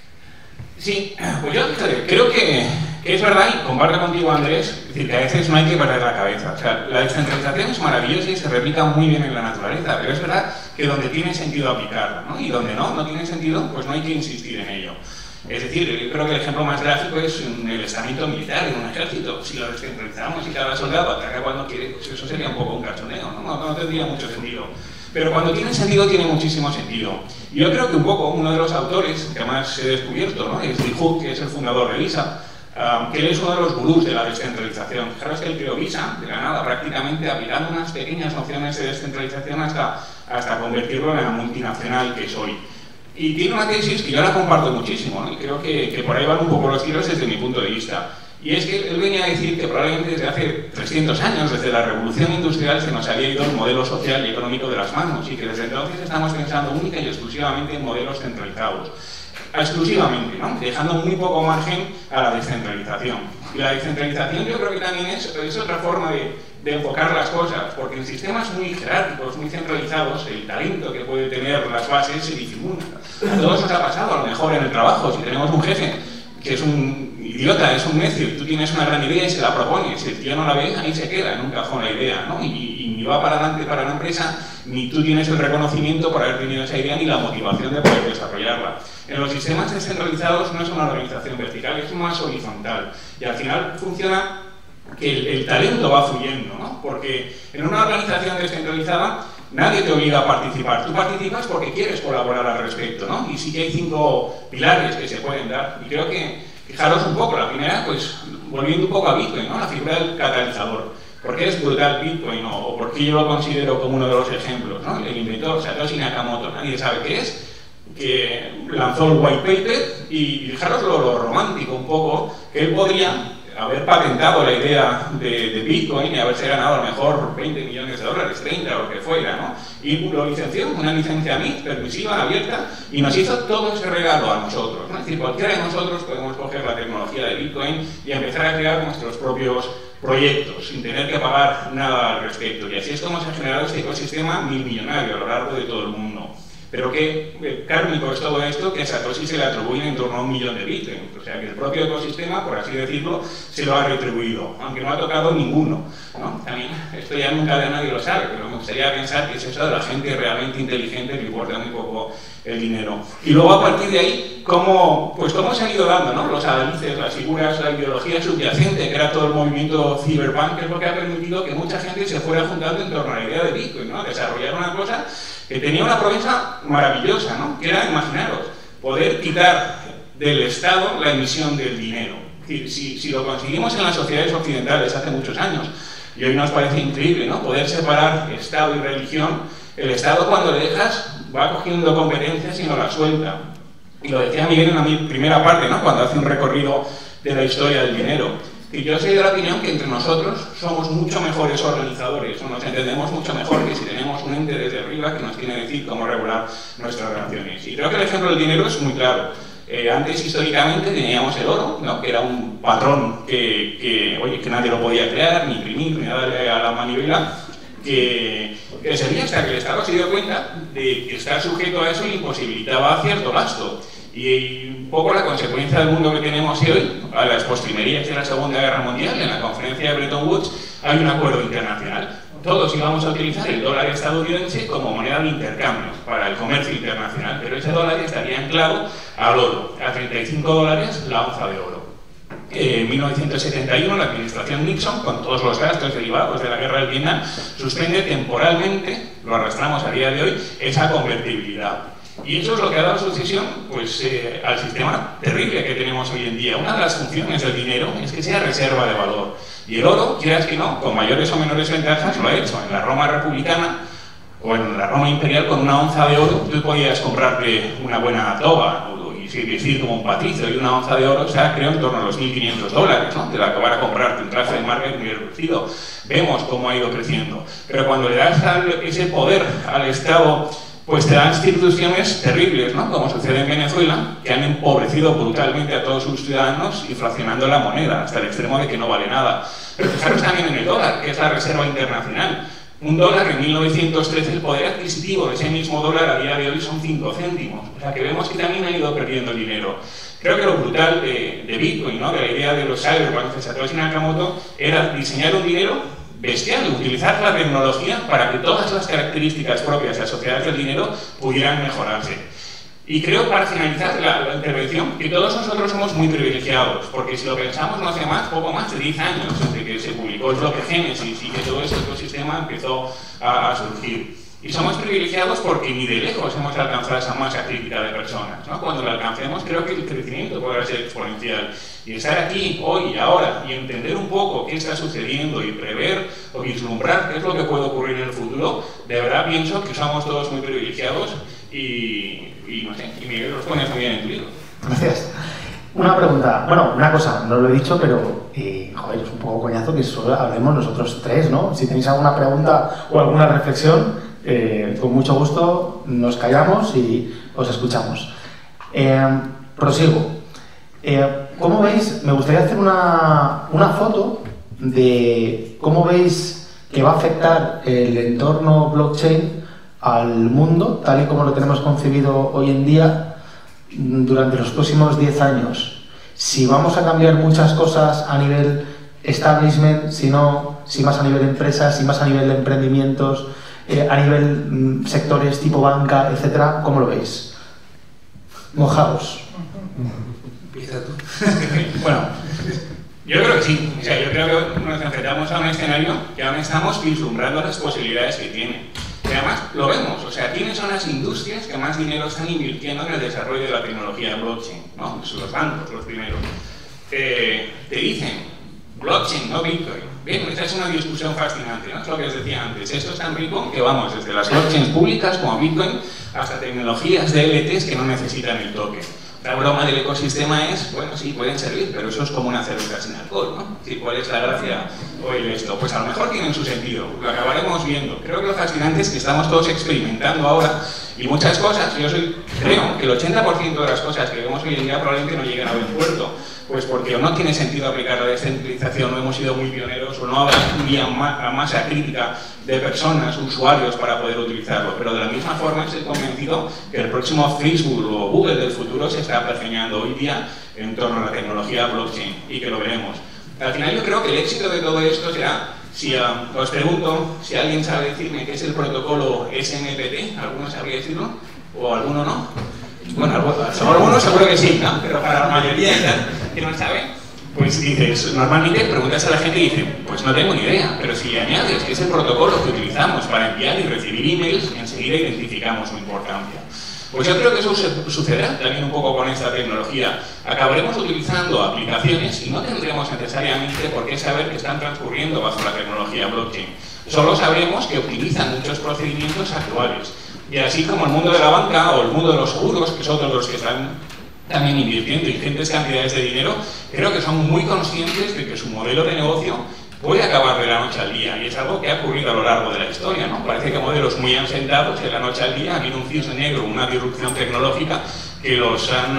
Sí, pues yo creo que es verdad, y comparto contigo, Andrés, es decir, que a veces no hay que perder la cabeza. O sea, la descentralización es maravillosa y se replica muy bien en la naturaleza, pero es verdad que donde tiene sentido aplicarla, ¿no? Y donde no, no tiene sentido, pues no hay que insistir en ello. Es decir, yo creo que el ejemplo más gráfico es el estamento militar en un ejército. Si lo descentralizamos y cada soldado ataca cuando quiere, pues eso sería un poco un cachondeo, ¿no? No, no tendría mucho sentido. Pero cuando tiene sentido, tiene muchísimo sentido. Yo creo que un poco uno de los autores que más he descubierto, ¿no? Es Lee Hook, que es el fundador de Visa, um, que él es uno de los gurús de la descentralización. Fijaros que él creó Visa de la nada, prácticamente aplicando unas pequeñas nociones de descentralización hasta, hasta convertirlo en la multinacional que es hoy. Y tiene una tesis que yo la comparto muchísimo, ¿no? Y creo que, que por ahí van un poco los tiros desde mi punto de vista. Y es que él venía a decir que probablemente desde hace trescientos años, desde la revolución industrial, se nos había ido el modelo social y económico de las manos, y que desde entonces estamos pensando única y exclusivamente en modelos centralizados. Exclusivamente, ¿no? Dejando muy poco margen a la descentralización. Y la descentralización yo creo que también es, es otra forma de, de enfocar las cosas, porque en sistemas muy jerárquicos, muy centralizados, el talento que puede tener las bases se disimula. A todos nos ha pasado, a lo mejor en el trabajo, si tenemos un jefe que es un idiota, es un necio, y tú tienes una gran idea y se la propones, si el tío no la ve, ahí se queda en un cajón la idea, ¿no? Y, y ni va para adelante para la empresa, ni tú tienes el reconocimiento por haber tenido esa idea, ni la motivación de poder desarrollarla. En los sistemas descentralizados no es una organización vertical, es más horizontal, y al final funciona que el, el talento va fluyendo, ¿no? Porque en una organización descentralizada nadie te obliga a participar. Tú participas porque quieres colaborar al respecto, ¿no? Y sí que hay cinco pilares que se pueden dar. Y creo que, fijaros un poco, la primera, pues, volviendo un poco a Bitcoin, ¿no? La figura del catalizador. ¿Por qué es brutal Bitcoin? ¿O por qué yo lo considero como uno de los ejemplos, ¿no? El inventor, Satoshi Nakamoto, nadie sabe qué es, que lanzó el white paper y, fijaros lo, lo romántico un poco, que él podría haber patentado la idea de, de Bitcoin y haberse ganado a lo mejor veinte millones de dólares, treinta o lo que fuera, ¿no? Y lo licenció, una licencia M I T permisiva, abierta, y nos hizo todo ese regalo a nosotros, ¿no? Es decir, cualquiera de nosotros podemos coger la tecnología de Bitcoin y empezar a crear nuestros propios proyectos, sin tener que pagar nada al respecto. Y así es como se ha generado este ecosistema mil millonario a lo largo de todo el mundo. Pero qué kármico es todo esto, que a Satoshi se le atribuye en torno a un millón de bitcoins. O sea que el propio ecosistema, por así decirlo, se lo ha retribuido, aunque no ha tocado ninguno, ¿no? También, esto ya nunca de nadie lo sabe, pero me gustaría pensar que es eso de la gente realmente inteligente que importa muy poco el dinero. Y luego a partir de ahí, cómo, pues cómo se han ido dando, ¿no? Los análisis, las figuras, la ideología subyacente, que era todo el movimiento cyberpunk, que es lo que ha permitido que mucha gente se fuera juntando en torno a la idea de Bitcoin, ¿no? Desarrollar una cosa que tenía una promesa maravillosa, ¿no? Que era, imaginaros, poder quitar del Estado la emisión del dinero. Si, si, si lo conseguimos en las sociedades occidentales hace muchos años, y hoy nos parece increíble, ¿no? Poder separar Estado y religión, el Estado cuando le dejas va cogiendo competencias y no las suelta. Y lo decía Miguel en la primera parte, ¿no? Cuando hace un recorrido de la historia del dinero. Y yo soy de la opinión que entre nosotros somos mucho mejores organizadores, o nos entendemos mucho mejor que si tenemos un ente desde arriba que nos tiene que decir cómo regular nuestras relaciones. Y creo que el ejemplo del dinero es muy claro. Eh, antes, históricamente, teníamos el oro, ¿no? Que era un patrón que, que, oye, que nadie lo podía crear, ni imprimir, ni darle a la manivela, que, que servía hasta que el Estado se dio cuenta de que estar sujeto a eso le imposibilitaba cierto gasto. Y un poco la consecuencia del mundo que tenemos hoy, a las postrimerías de la Segunda Guerra Mundial, en la conferencia de Bretton Woods, hay un acuerdo internacional. Todos íbamos a utilizar el dólar estadounidense como moneda de intercambio para el comercio internacional, pero ese dólar estaría anclado al oro, a treinta y cinco dólares la onza de oro. En mil novecientos setenta y uno, la administración Nixon, con todos los gastos derivados de la guerra del Vietnam, suspende temporalmente, lo arrastramos a día de hoy, esa convertibilidad. Y eso es lo que ha dado sucesión pues, eh, al sistema terrible que tenemos hoy en día. Una de las funciones del dinero es que sea reserva de valor. Y el oro, quieras que no, con mayores o menores ventajas, lo ha hecho. En la Roma republicana o en la Roma imperial, con una onza de oro, tú podías comprarte una buena toga, y decir como un patricio, y una onza de oro, o sea, creo en torno a los mil quinientos dólares, ¿no? De la que van a comprarte un traje de marca muy reducido. Vemos cómo ha ido creciendo. Pero cuando le das al, ese poder al Estado, pues te dan instituciones terribles, ¿no? Como sucede en Venezuela, que han empobrecido brutalmente a todos sus ciudadanos, inflacionando la moneda hasta el extremo de que no vale nada. Pero fijaros también en el dólar, que es la reserva internacional. Un dólar en mil novecientos trece, el poder adquisitivo de ese mismo dólar a día de hoy son cinco céntimos. O sea que vemos que también ha ido perdiendo dinero. Creo que lo brutal de, de Bitcoin, ¿no? De la idea de los cyberpunks de Satoshi Nakamoto, era diseñar un dinero bestial, utilizar la tecnología para que todas las características propias asociadas al dinero pudieran mejorarse. Y creo, para finalizar la, la intervención, que todos nosotros somos muy privilegiados, porque si lo pensamos no hace más, poco más de diez años desde que se publicó el bloque Génesis y que todo ese ecosistema empezó a, a surgir. Y somos privilegiados porque ni de lejos hemos alcanzado esa masa crítica de personas, ¿no? Cuando la alcancemos, creo que el crecimiento podrá ser exponencial. Y estar aquí, hoy y ahora, y entender un poco qué está sucediendo y prever o vislumbrar qué es lo que puede ocurrir en el futuro, de verdad pienso que somos todos muy privilegiados y, y no sé, y Miguel los pones muy bien en tu libro. Gracias. Una pregunta, bueno, una cosa, no lo he dicho, pero eh, joder, es un poco coñazo que solo hablemos nosotros tres, ¿no? Si tenéis alguna pregunta o alguna reflexión, Eh, con mucho gusto nos callamos y os escuchamos. Eh, prosigo. Eh, ¿Cómo veis? Me gustaría hacer una, una foto de cómo veis que va a afectar el entorno blockchain al mundo, tal y como lo tenemos concebido hoy en día, durante los próximos diez años. Si vamos a cambiar muchas cosas a nivel establishment, si no, si más a nivel de empresas, si más a nivel de emprendimientos, Eh, a nivel mm, sectores tipo banca, etcétera, ¿cómo lo veis? Mojados. Empieza tú. Bueno, yo creo que sí. O sea, yo creo que nos enfrentamos a un escenario que aún estamos vislumbrando las posibilidades que tiene. Y además lo vemos. O sea, ¿quiénes son las industrias que más dinero están invirtiendo en el desarrollo de la tecnología blockchain? ¿No? Son los bancos, los primeros. Eh, te dicen blockchain, no Bitcoin. Bien, esta es una discusión fascinante, ¿no? Es lo que os decía antes. Esto es tan rico que vamos desde las blockchains públicas como Bitcoin hasta tecnologías de L Ts que no necesitan el token. La broma del ecosistema es, bueno, sí, pueden servir, pero eso es como una cerveza sin alcohol, ¿no? Sí, ¿cuál es la gracia o el esto? Pues a lo mejor tienen su sentido, lo acabaremos viendo. Creo que lo fascinante es que estamos todos experimentando ahora y muchas cosas, yo soy, creo que el ochenta por ciento de las cosas que vemos hoy en día probablemente no lleguen a buen puerto, pues porque o no tiene sentido aplicar la descentralización, no hemos sido muy pioneros, o no habrá una masa crítica de personas, usuarios, para poder utilizarlo. Pero de la misma forma estoy convencido que el próximo Facebook o Google del futuro se está perfeccionando hoy día en torno a la tecnología blockchain, y que lo veremos. Al final yo creo que el éxito de todo esto será, si uh, os pregunto si alguien sabe decirme qué es el protocolo S M P T, ¿alguno sabría decirlo? ¿O alguno no? Bueno, algunos seguro que sí, ¿no? Pero para la mayoría que no saben, pues dices, normalmente preguntas a la gente y dicen, pues no tengo ni idea, pero si añades que es el protocolo que utilizamos para enviar y recibir emails, enseguida identificamos su importancia. Pues yo creo que eso sucederá también un poco con esta tecnología. Acabaremos utilizando aplicaciones y no tendremos necesariamente por qué saber que están transcurriendo bajo la tecnología blockchain. Solo sabremos que optimizan muchos procedimientos actuales. Y así como el mundo de la banca o el mundo de los seguros, que son otros los que están también invirtiendo ingentes cantidades de dinero, creo que son muy conscientes de que su modelo de negocio puede acabar de la noche al día, y es algo que ha ocurrido a lo largo de la historia, ¿no? Parece que modelos muy asentados de la noche al día ha habido un cisne negro, una disrupción tecnológica que los han,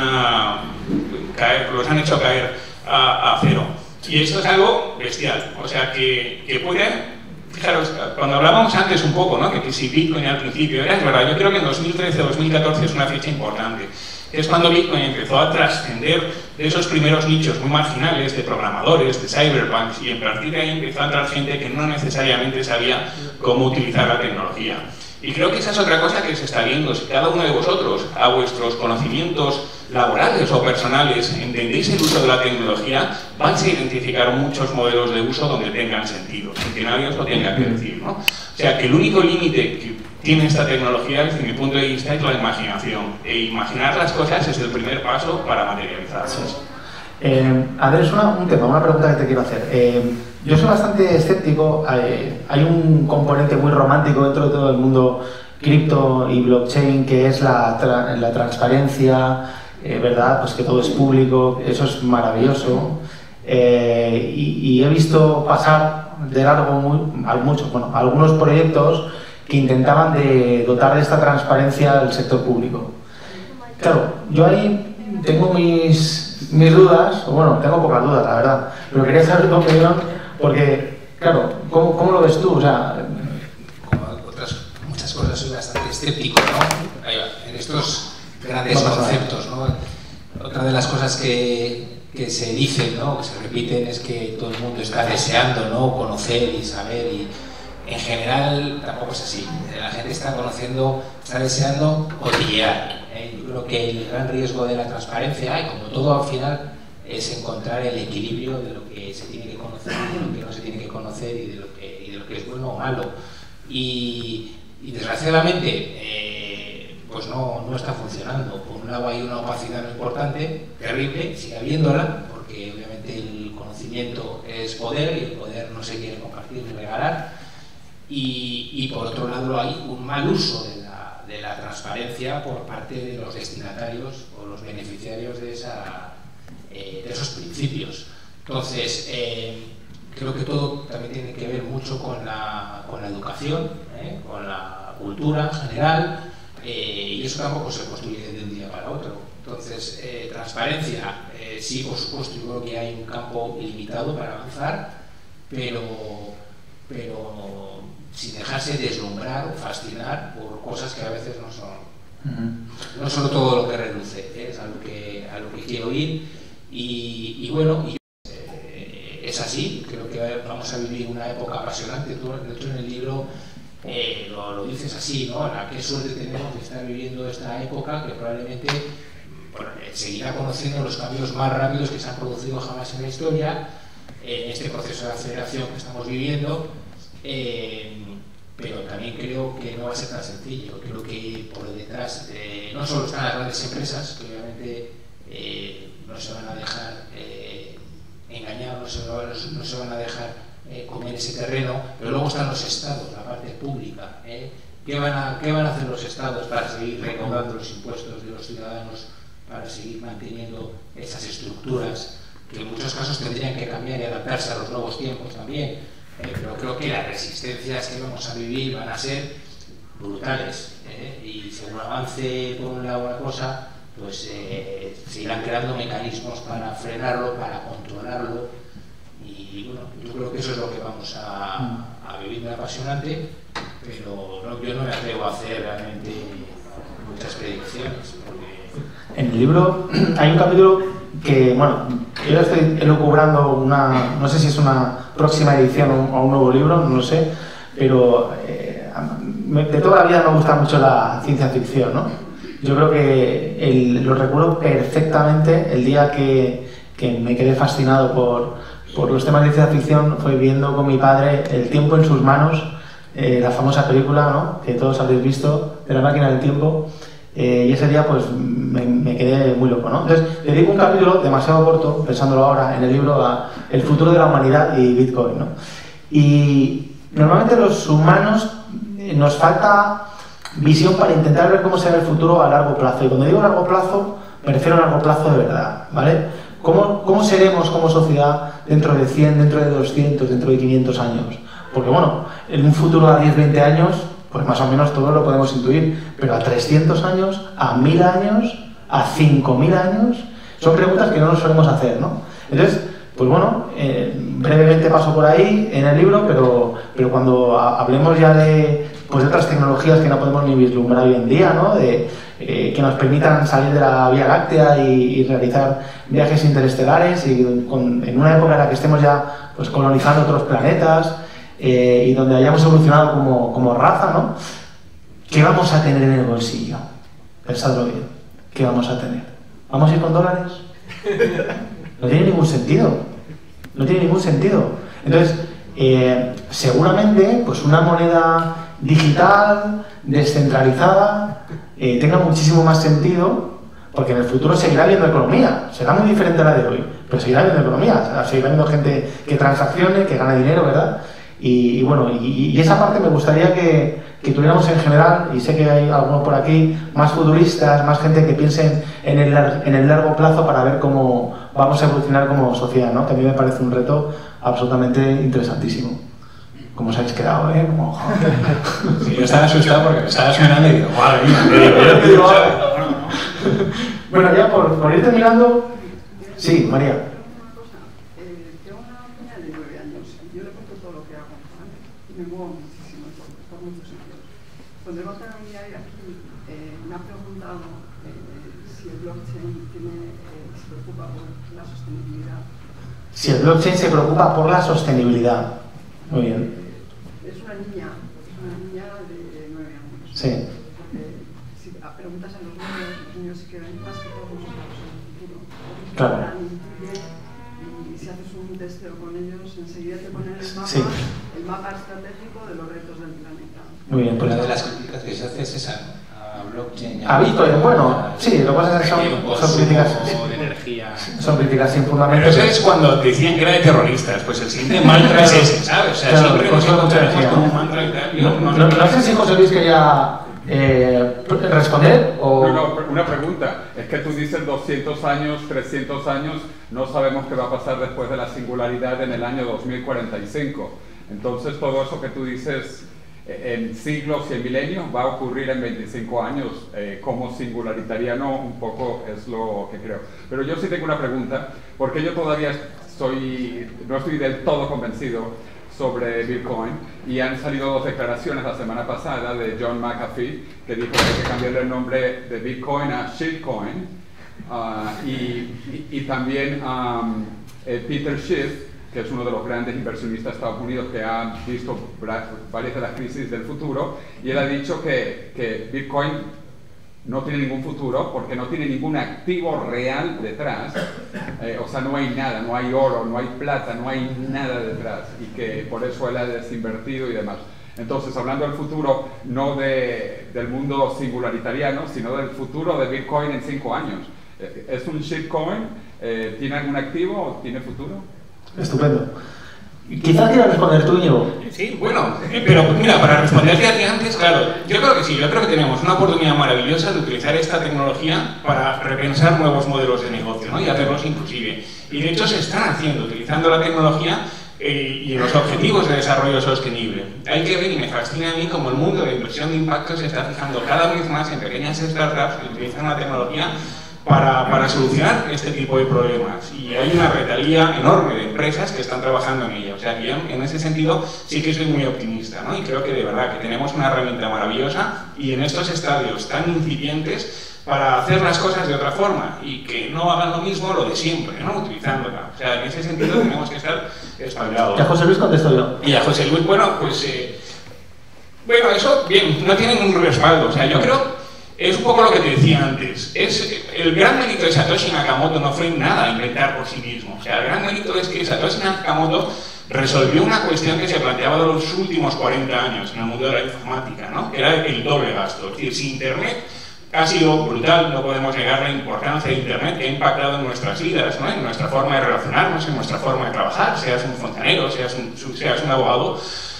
uh, caer, los han hecho caer a, a cero. Y esto es algo bestial, o sea que, que puede... Fijaros, cuando hablábamos antes un poco, ¿no? Que si Bitcoin al principio era, es verdad, yo creo que en dos mil trece o dos mil catorce es una fecha importante. Es cuando Bitcoin empezó a trascender de esos primeros nichos muy marginales de programadores, de cyberpunks, y a partir de ahí empezó a entrar gente que no necesariamente sabía cómo utilizar la tecnología. Y creo que esa es otra cosa que se está viendo. Si cada uno de vosotros, a vuestros conocimientos laborales o personales, entendéis el uso de la tecnología, vais a identificar muchos modelos de uso donde tengan sentido, sin que nadie os lo tenga que decir, ¿no? O sea, que el único límite que tiene esta tecnología, desde mi punto de vista, es la imaginación. E imaginar las cosas es el primer paso para materializarlas. Eh, Andrés, una, un tema, una pregunta que te quiero hacer. Eh, yo soy bastante escéptico. Eh, hay un componente muy romántico dentro de todo el mundo cripto y blockchain, que es la, tra la transparencia, eh, ¿verdad? Pues que todo es público, eso es maravilloso. Eh, y, y he visto pasar de largo muy, muchos, bueno, algunos proyectos que intentaban de dotar de esta transparencia al sector público. Claro, yo ahí tengo mis, mis dudas, o bueno, tengo pocas dudas, la verdad, pero quería saber tu opinión, porque, claro, ¿cómo, cómo lo ves tú? O sea, como otras muchas cosas soy bastante escéptico, ¿no? Ahí va, en estos grandes conceptos, ¿no? Otra de las cosas que, que se dicen, ¿no? Que se repiten, es que todo el mundo está deseando, ¿no? Conocer y saber, y en general tampoco es así. La gente está conociendo, está deseando cotillear. ¿eh? Yo creo que el gran riesgo de la transparencia, y como todo al final, es encontrar el equilibrio de lo que se tiene que conocer y de lo que no se tiene que conocer, y de lo que, y de lo que es bueno o malo. Y, y desgraciadamente, eh, pues no, no está funcionando. Por un lado hay una opacidad importante, terrible, sigue habiéndola, porque obviamente el conocimiento es poder y el poder no se quiere compartir ni regalar. Y, y por otro lado hay un mal uso de la, de la transparencia por parte de los destinatarios o los beneficiarios de, esa, eh, de esos principios. Entonces, eh, creo que todo también tiene que ver mucho con la, con la educación, ¿eh? Con la cultura general, eh, y eso tampoco se construye de un día para otro. Entonces, eh, transparencia, eh, sí, por supuesto, yo creo que hay un campo ilimitado para avanzar, pero, pero sin dejarse deslumbrar o fascinar por cosas que a veces no son, uh-huh. no son todo lo que reluce, ¿eh? Es a lo que, a lo que quiero ir, y, y bueno, y, eh, es así. Creo que vamos a vivir una época apasionante. Tú, de hecho, en el libro eh, lo, lo dices así, ¿no? La qué suerte tenemos de estar viviendo esta época, que probablemente bueno, seguirá conociendo los cambios más rápidos que se han producido jamás en la historia, en este proceso de aceleración que estamos viviendo. Eh, pero también creo que no va a ser tan sencillo. Creo que por detrás eh, no solo están las grandes empresas, que obviamente eh, no se van a dejar eh, engañar, no se, no se van a dejar eh, comer ese terreno, pero luego están los estados, la parte pública. ¿eh? ¿Qué, van a, ¿Qué van a hacer los estados para seguir recaudando los impuestos de los ciudadanos para seguir manteniendo esas estructuras que en muchos casos tendrían que cambiar y adaptarse a los nuevos tiempos también, eh, pero creo que las resistencias que vamos a vivir van a ser brutales, eh, y según avance por un lado la cosa, pues eh, se irán creando mecanismos para frenarlo, para controlarlo, y bueno, yo creo que eso es lo que vamos a, a vivir de apasionante, pero no, yo no me atrevo a hacer realmente muchas predicciones, porque... En el libro hay un capítulo que, bueno, yo estoy elucubrando una, no sé si es una próxima edición o un nuevo libro, no lo sé, pero eh, de toda la vida me gusta mucho la ciencia ficción, ¿no? Yo creo que el, lo recuerdo perfectamente el día que, que me quedé fascinado por, por los temas de ciencia ficción, fue viendo con mi padre El tiempo en sus manos, eh, la famosa película, ¿no?, que todos habréis visto, de La máquina del tiempo. Eh, y ese día pues me, me quedé muy loco, ¿no? Entonces dedico un capítulo demasiado corto, pensándolo ahora en el libro, a el futuro de la humanidad y Bitcoin, ¿no? Y normalmente los humanos eh, nos falta visión para intentar ver cómo será el futuro a largo plazo. Y cuando digo largo plazo, me refiero a largo plazo de verdad, ¿vale? ¿Cómo, cómo seremos como sociedad dentro de cien, dentro de doscientos, dentro de quinientos años? Porque bueno, en un futuro a diez, veinte años, pues más o menos todos lo podemos intuir, pero a trescientos años, a mil años, a cinco mil años, son preguntas que no nos solemos hacer, ¿no? Entonces, pues bueno, eh, brevemente paso por ahí en el libro, pero, pero cuando hablemos ya de, pues de otras tecnologías que no podemos ni vislumbrar hoy en día, ¿no?, de, eh, que nos permitan salir de la Vía Láctea y, y realizar viajes interestelares, y con, en una época en la que estemos ya pues colonizando otros planetas, Eh, y donde hayamos evolucionado como, como raza, ¿no? ¿Qué vamos a tener en el bolsillo? Pensadlo bien. ¿Qué vamos a tener? ¿Vamos a ir con dólares? No tiene ningún sentido. No tiene ningún sentido. Entonces, eh, seguramente, pues una moneda digital, descentralizada, eh, tenga muchísimo más sentido, porque en el futuro seguirá habiendo economía. Será muy diferente a la de hoy, pero seguirá habiendo economía. Seguirá habiendo gente que transaccione, que gane dinero, ¿verdad? Y, y bueno, y, y esa parte me gustaría que, que tuviéramos en general, y sé que hay algunos por aquí, más futuristas, más gente que piense en el, en el largo plazo para ver cómo vamos a evolucionar como sociedad, ¿no? Que a mí me parece un reto absolutamente interesantísimo. ¿Cómo os habéis quedado, eh? Como... Sí, yo estaba asustado porque me estaba sonando y digo, madre mía, bueno, ya por, por ir terminando... Sí, María. Me muevo muchísimo por, por muchos sitios. Cuando he contado mi diario aquí, eh, me ha preguntado eh, si el blockchain tiene, eh, se preocupa por la sostenibilidad. Si el blockchain se preocupa por la sostenibilidad. Muy bien. Eh, es una niña, es una niña de nueve años. Sí. Porque si preguntas a los niños, los niños se quedan más que todos nosotros en el futuro. Claro. Y si haces un testeo con ellos, enseguida te ponen el mapa. Sí. Mapa estratégico de los retos del planeta. Muy bien, pues una de las críticas que se hace es esa, a blockchain. A Bitcoin, bueno, sí, lo que pasa es que son, son críticas. De energía. Son críticas sin fundamento. Pero eso es cuando decían que era de terroristas, pues el siguiente mantra es ese, ¿sabes? O sea, claro, siempre nos consume mucha encontramos energía. con un mantra y tal. No, no, no, no sé si José Luis quería eh, responder o... No, no, una pregunta. Es que tú dices doscientos años, trescientos años, no sabemos qué va a pasar después de la singularidad en el año dos mil cuarenta y cinco. Entonces todo eso que tú dices en siglos y en milenios va a ocurrir en veinticinco años, eh, como singularitariano un poco es lo que creo. Pero yo sí tengo una pregunta, porque yo todavía soy, no estoy del todo convencido sobre Bitcoin, y han salido dos declaraciones la semana pasada de John McAfee, que dijo que hay que cambiarle el nombre de Bitcoin a shitcoin, uh, y, y, y también um, eh, Peter Schiff, que es uno de los grandes inversionistas de Estados Unidos que ha visto varias de las crisis del futuro, y él ha dicho que, que Bitcoin no tiene ningún futuro porque no tiene ningún activo real detrás, eh, o sea, no hay nada, no hay oro, no hay plata, no hay nada detrás, y que por eso él ha desinvertido y demás. Entonces, hablando del futuro, no de, del mundo singularitariano, sino del futuro de Bitcoin en cinco años. ¿Es un shitcoin? Eh, ¿Tiene algún activo o tiene futuro? Estupendo. Quizás quieras responder tú, Íñigo. Sí, bueno, pero mira, para responderte a ti antes, claro, yo creo que sí, yo creo que tenemos una oportunidad maravillosa de utilizar esta tecnología para repensar nuevos modelos de negocio, ¿no? Y hacerlos inclusive. Y de hecho se están haciendo, utilizando la tecnología eh, y los objetivos de desarrollo sostenible. Hay que ver, y me fascina a mí, como el mundo de inversión de impacto se está fijando cada vez más en pequeñas startups que utilizan la tecnología Para, para solucionar este tipo de problemas. Y hay una retalía enorme de empresas que están trabajando en ello. O sea, que yo en ese sentido sí que soy muy optimista, ¿no? Y creo que de verdad que tenemos una herramienta maravillosa y en estos estadios tan incipientes para hacer las cosas de otra forma y que no hagan lo mismo lo de siempre, ¿no? Utilizándola. O sea, en ese sentido tenemos que estar espabilados. Y a José Luis contesto yo. Y a José Luis, bueno, pues... Eh, bueno, eso, bien, no tienen un respaldo. O sea, yo creo... Es un poco lo que te decía antes. Es, el gran mérito de Satoshi Nakamoto no fue nada inventar por sí mismo. O sea, el gran mérito es que Satoshi Nakamoto resolvió una cuestión que se planteaba de los últimos cuarenta años en el mundo de la informática, ¿no? Que era el doble gasto. Es decir, si Internet ha sido brutal, no podemos negar la importancia de Internet que ha impactado en nuestras vidas, ¿no? En nuestra forma de relacionarnos, en nuestra forma de trabajar, seas un fontanero, seas un, seas un abogado.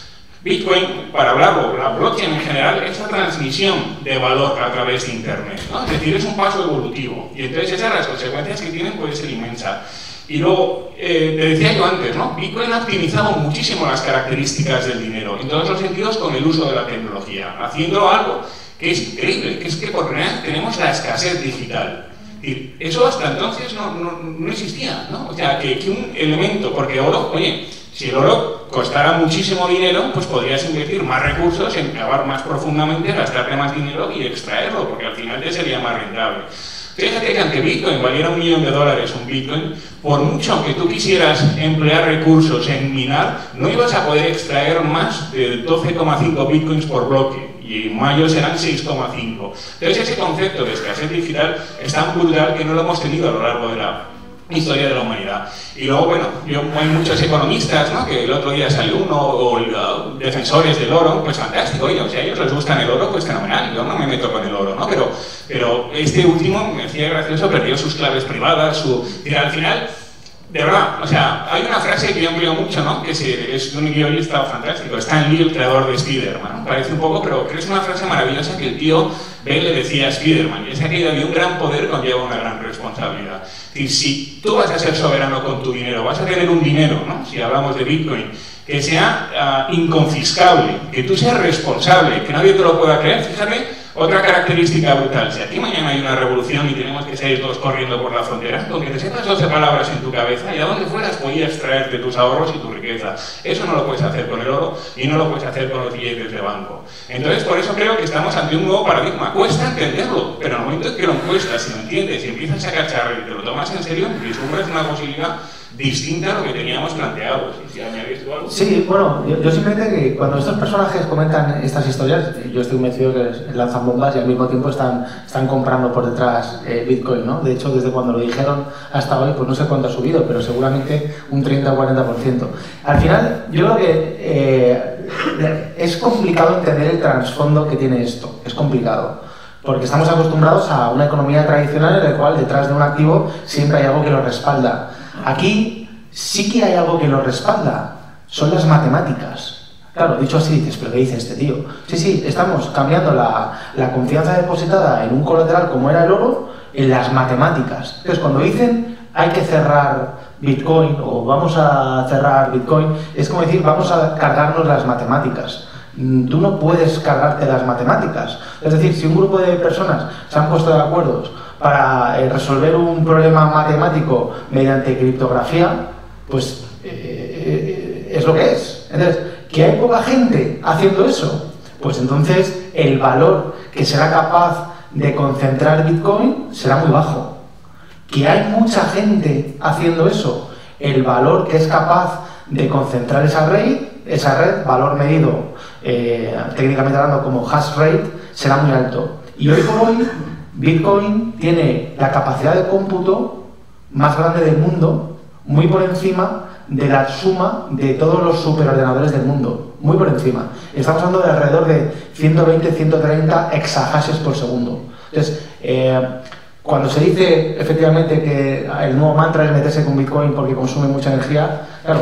Bitcoin, para hablarlo, la blockchain en general, es la transmisión de valor a través de Internet, ¿no? Es decir, es un paso evolutivo. Y entonces esas las consecuencias que tienen pueden ser inmensas. Y luego, eh, te decía yo antes, ¿no? Bitcoin ha optimizado muchísimo las características del dinero, en todos los sentidos con el uso de la tecnología, haciéndolo algo que es increíble, que es que por primera vez tenemos la escasez digital. Y eso hasta entonces no, no, no existía, ¿no? O sea, que, que un elemento, porque oro, oye, si el oro costara muchísimo dinero, pues podrías invertir más recursos en cavar más profundamente, gastarte más dinero y extraerlo, porque al final te sería más rentable. Fíjate que aunque Bitcoin valiera un millón de dólares un Bitcoin, por mucho que tú quisieras emplear recursos en minar, no ibas a poder extraer más de doce coma cinco Bitcoins por bloque. Y en mayo serán seis coma cinco. Entonces ese concepto de escasez digital es tan brutal que no lo hemos tenido a lo largo de la historia de la humanidad. Y luego, bueno, yo, hay muchos economistas, ¿no? Que el otro día salió uno, o uh, defensores del oro, pues fantástico, oye, o sea, a ellos les gusta el oro, pues fenomenal, yo no me meto con el oro, ¿no? Pero, pero este último, me decía gracioso, perdió sus claves privadas, su... Y al final, de verdad, o sea, hay una frase que yo empleo mucho, ¿no? Que se, es de un guionista fantástico, Stan Lee, el creador de Spider-Man, ¿no? Parece un poco, pero que es una frase maravillosa que el tío Ben le decía a Spider-Man, y es aquella de un gran poder conlleva una gran responsabilidad. Es decir, si tú vas a ser soberano con tu dinero, vas a tener un dinero, ¿no? Si hablamos de Bitcoin, que sea uh, inconfiscable, que tú seas responsable, que nadie te lo pueda creer, fíjate. Otra característica brutal, si aquí mañana hay una revolución y tenemos que salir todos corriendo por la frontera, con que te sepas doce palabras en tu cabeza y a donde fueras podías traerte tus ahorros y tu riqueza. Eso no lo puedes hacer con el oro y no lo puedes hacer con los billetes de banco. Entonces, por eso creo que estamos ante un nuevo paradigma. Cuesta entenderlo, pero en el momento en que lo encuestas, si lo entiendes, si empiezas a cacharre y te lo tomas en serio, vislumbras una posibilidad distinta a lo que teníamos planteado. ¿Sí? ¿Añadís tú algo? Sí, bueno, yo, yo simplemente que cuando estos personajes comentan estas historias, yo estoy convencido que lanzan bombas y al mismo tiempo están, están comprando por detrás eh, Bitcoin, ¿no? De hecho, desde cuando lo dijeron hasta hoy, pues no sé cuánto ha subido, pero seguramente un treinta o cuarenta por ciento. Al final, yo creo que eh, es complicado entender el trasfondo que tiene esto, es complicado. Porque estamos acostumbrados a una economía tradicional en la cual detrás de un activo siempre hay algo que lo respalda. Aquí sí que hay algo que lo respalda, son las matemáticas. Claro, dicho así, dices, ¿pero qué dice este tío? Sí, sí, estamos cambiando la, la confianza depositada en un colateral como era el oro en las matemáticas. Entonces, cuando dicen hay que cerrar Bitcoin o vamos a cerrar Bitcoin, es como decir, vamos a cargarnos las matemáticas. Tú no puedes cargarte las matemáticas. Es decir, si un grupo de personas se han puesto de acuerdo para eh, resolver un problema matemático mediante criptografía, pues eh, eh, es lo que es. Entonces, ¿que hay poca gente haciendo eso? Pues entonces el valor que será capaz de concentrar Bitcoin será muy bajo. ¿Que hay mucha gente haciendo eso? El valor que es capaz de concentrar esa red, esa red, valor medido eh, técnicamente hablando como hash rate, será muy alto. Y hoy por hoy Bitcoin tiene la capacidad de cómputo más grande del mundo, muy por encima de la suma de todos los superordenadores del mundo, muy por encima. Estamos hablando de alrededor de ciento veinte a ciento treinta exahashes por segundo. Entonces, eh, cuando se dice efectivamente que el nuevo mantra es meterse con Bitcoin porque consume mucha energía, claro,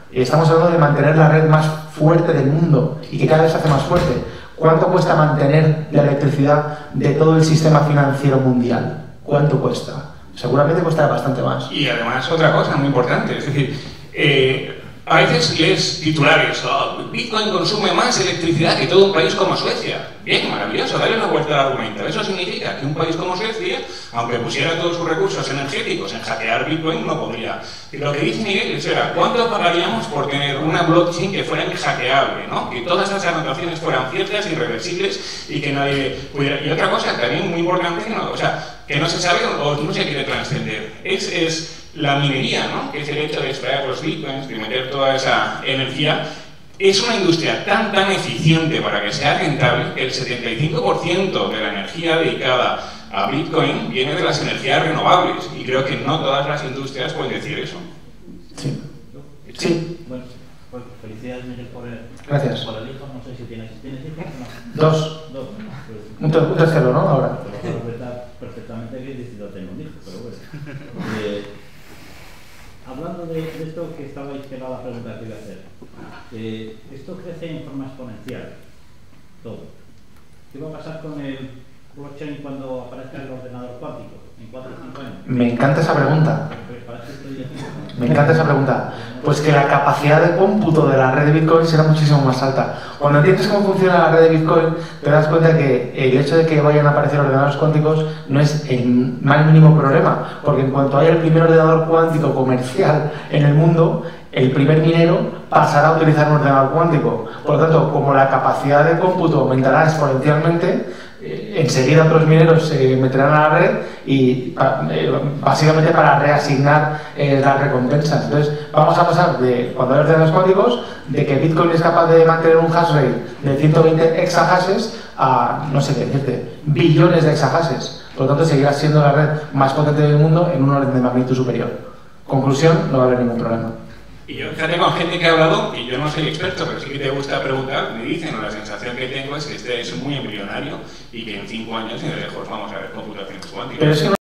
Estamos hablando de mantener la red más fuerte del mundo y que cada vez se hace más fuerte. ¿Cuánto cuesta mantener la electricidad de todo el sistema financiero mundial? ¿Cuánto cuesta? Seguramente cuesta bastante más. Y además otra cosa muy importante, es decir, eh, a veces lees titulares, oh, Bitcoin consume más electricidad que todo un país como Suecia. Bien, maravilloso, dale una vuelta al argumento. Eso significa que un país como Suecia, aunque pusiera todos sus recursos energéticos en hackear Bitcoin, no podría. Y lo que dice Miguel es, ¿cuánto pagaríamos por tener una blockchain que fuera inhackeable, ¿no? Que todas las anotaciones fueran ciertas, irreversibles y que nadie pudiera... Y otra cosa también muy importante, ¿no? O sea, que no se sabe o no se quiere trascender, es... es la minería, ¿no? Que es el hecho de extraer los bitcoins, de meter toda esa energía, es una industria tan, tan eficiente para que sea rentable que el setenta y cinco por ciento de la energía dedicada a Bitcoin viene de las energías renovables y creo que no todas las industrias pueden decir eso. Sí. Sí. Bueno, pues felicidades, Miguel, por el, Gracias. por el hijo. No sé si tienes, ¿tienes hijos o no? Dos. Dos. Pues, Un, ter un tercero, ¿no? Ahora. Pero vas a respetar perfectamente que dices, no tengo un hijo, pero bueno. Eh, Hablando de, de esto que estabais, que era la pregunta que iba a hacer, eh, esto crece en forma exponencial, todo. ¿Qué va a pasar con el blockchain cuando aparezca el ordenador cuántico en cuatro o cinco años? Me encanta esa pregunta. Pues para eso estoy aquí. Me encanta esa pregunta. Pues que la capacidad de cómputo de la red de Bitcoin será muchísimo más alta. Cuando entiendes cómo funciona la red de Bitcoin, te das cuenta que el hecho de que vayan a aparecer ordenadores cuánticos no es el más mínimo problema, porque en cuanto haya el primer ordenador cuántico comercial en el mundo, el primer minero pasará a utilizar un ordenador cuántico. Por lo tanto, como la capacidad de cómputo aumentará exponencialmente, enseguida otros mineros se meterán a la red y básicamente para reasignar eh, las recompensas. Entonces vamos a pasar de, cuando hay ordenadores cuánticos, de que Bitcoin es capaz de mantener un hash rate de ciento veinte exahashes a, no sé qué decirte, billones de exahashes. Por lo tanto seguirá siendo la red más potente del mundo en un orden de magnitud superior. Conclusión, no va a haber ningún problema. Y yo, fíjate, con gente que ha hablado, y yo no soy experto, pero sí que te gusta preguntar, me dicen, o la sensación que tengo es que este es muy embrionario y que en cinco años y de lejos vamos a ver computaciones cuánticas. Pero es que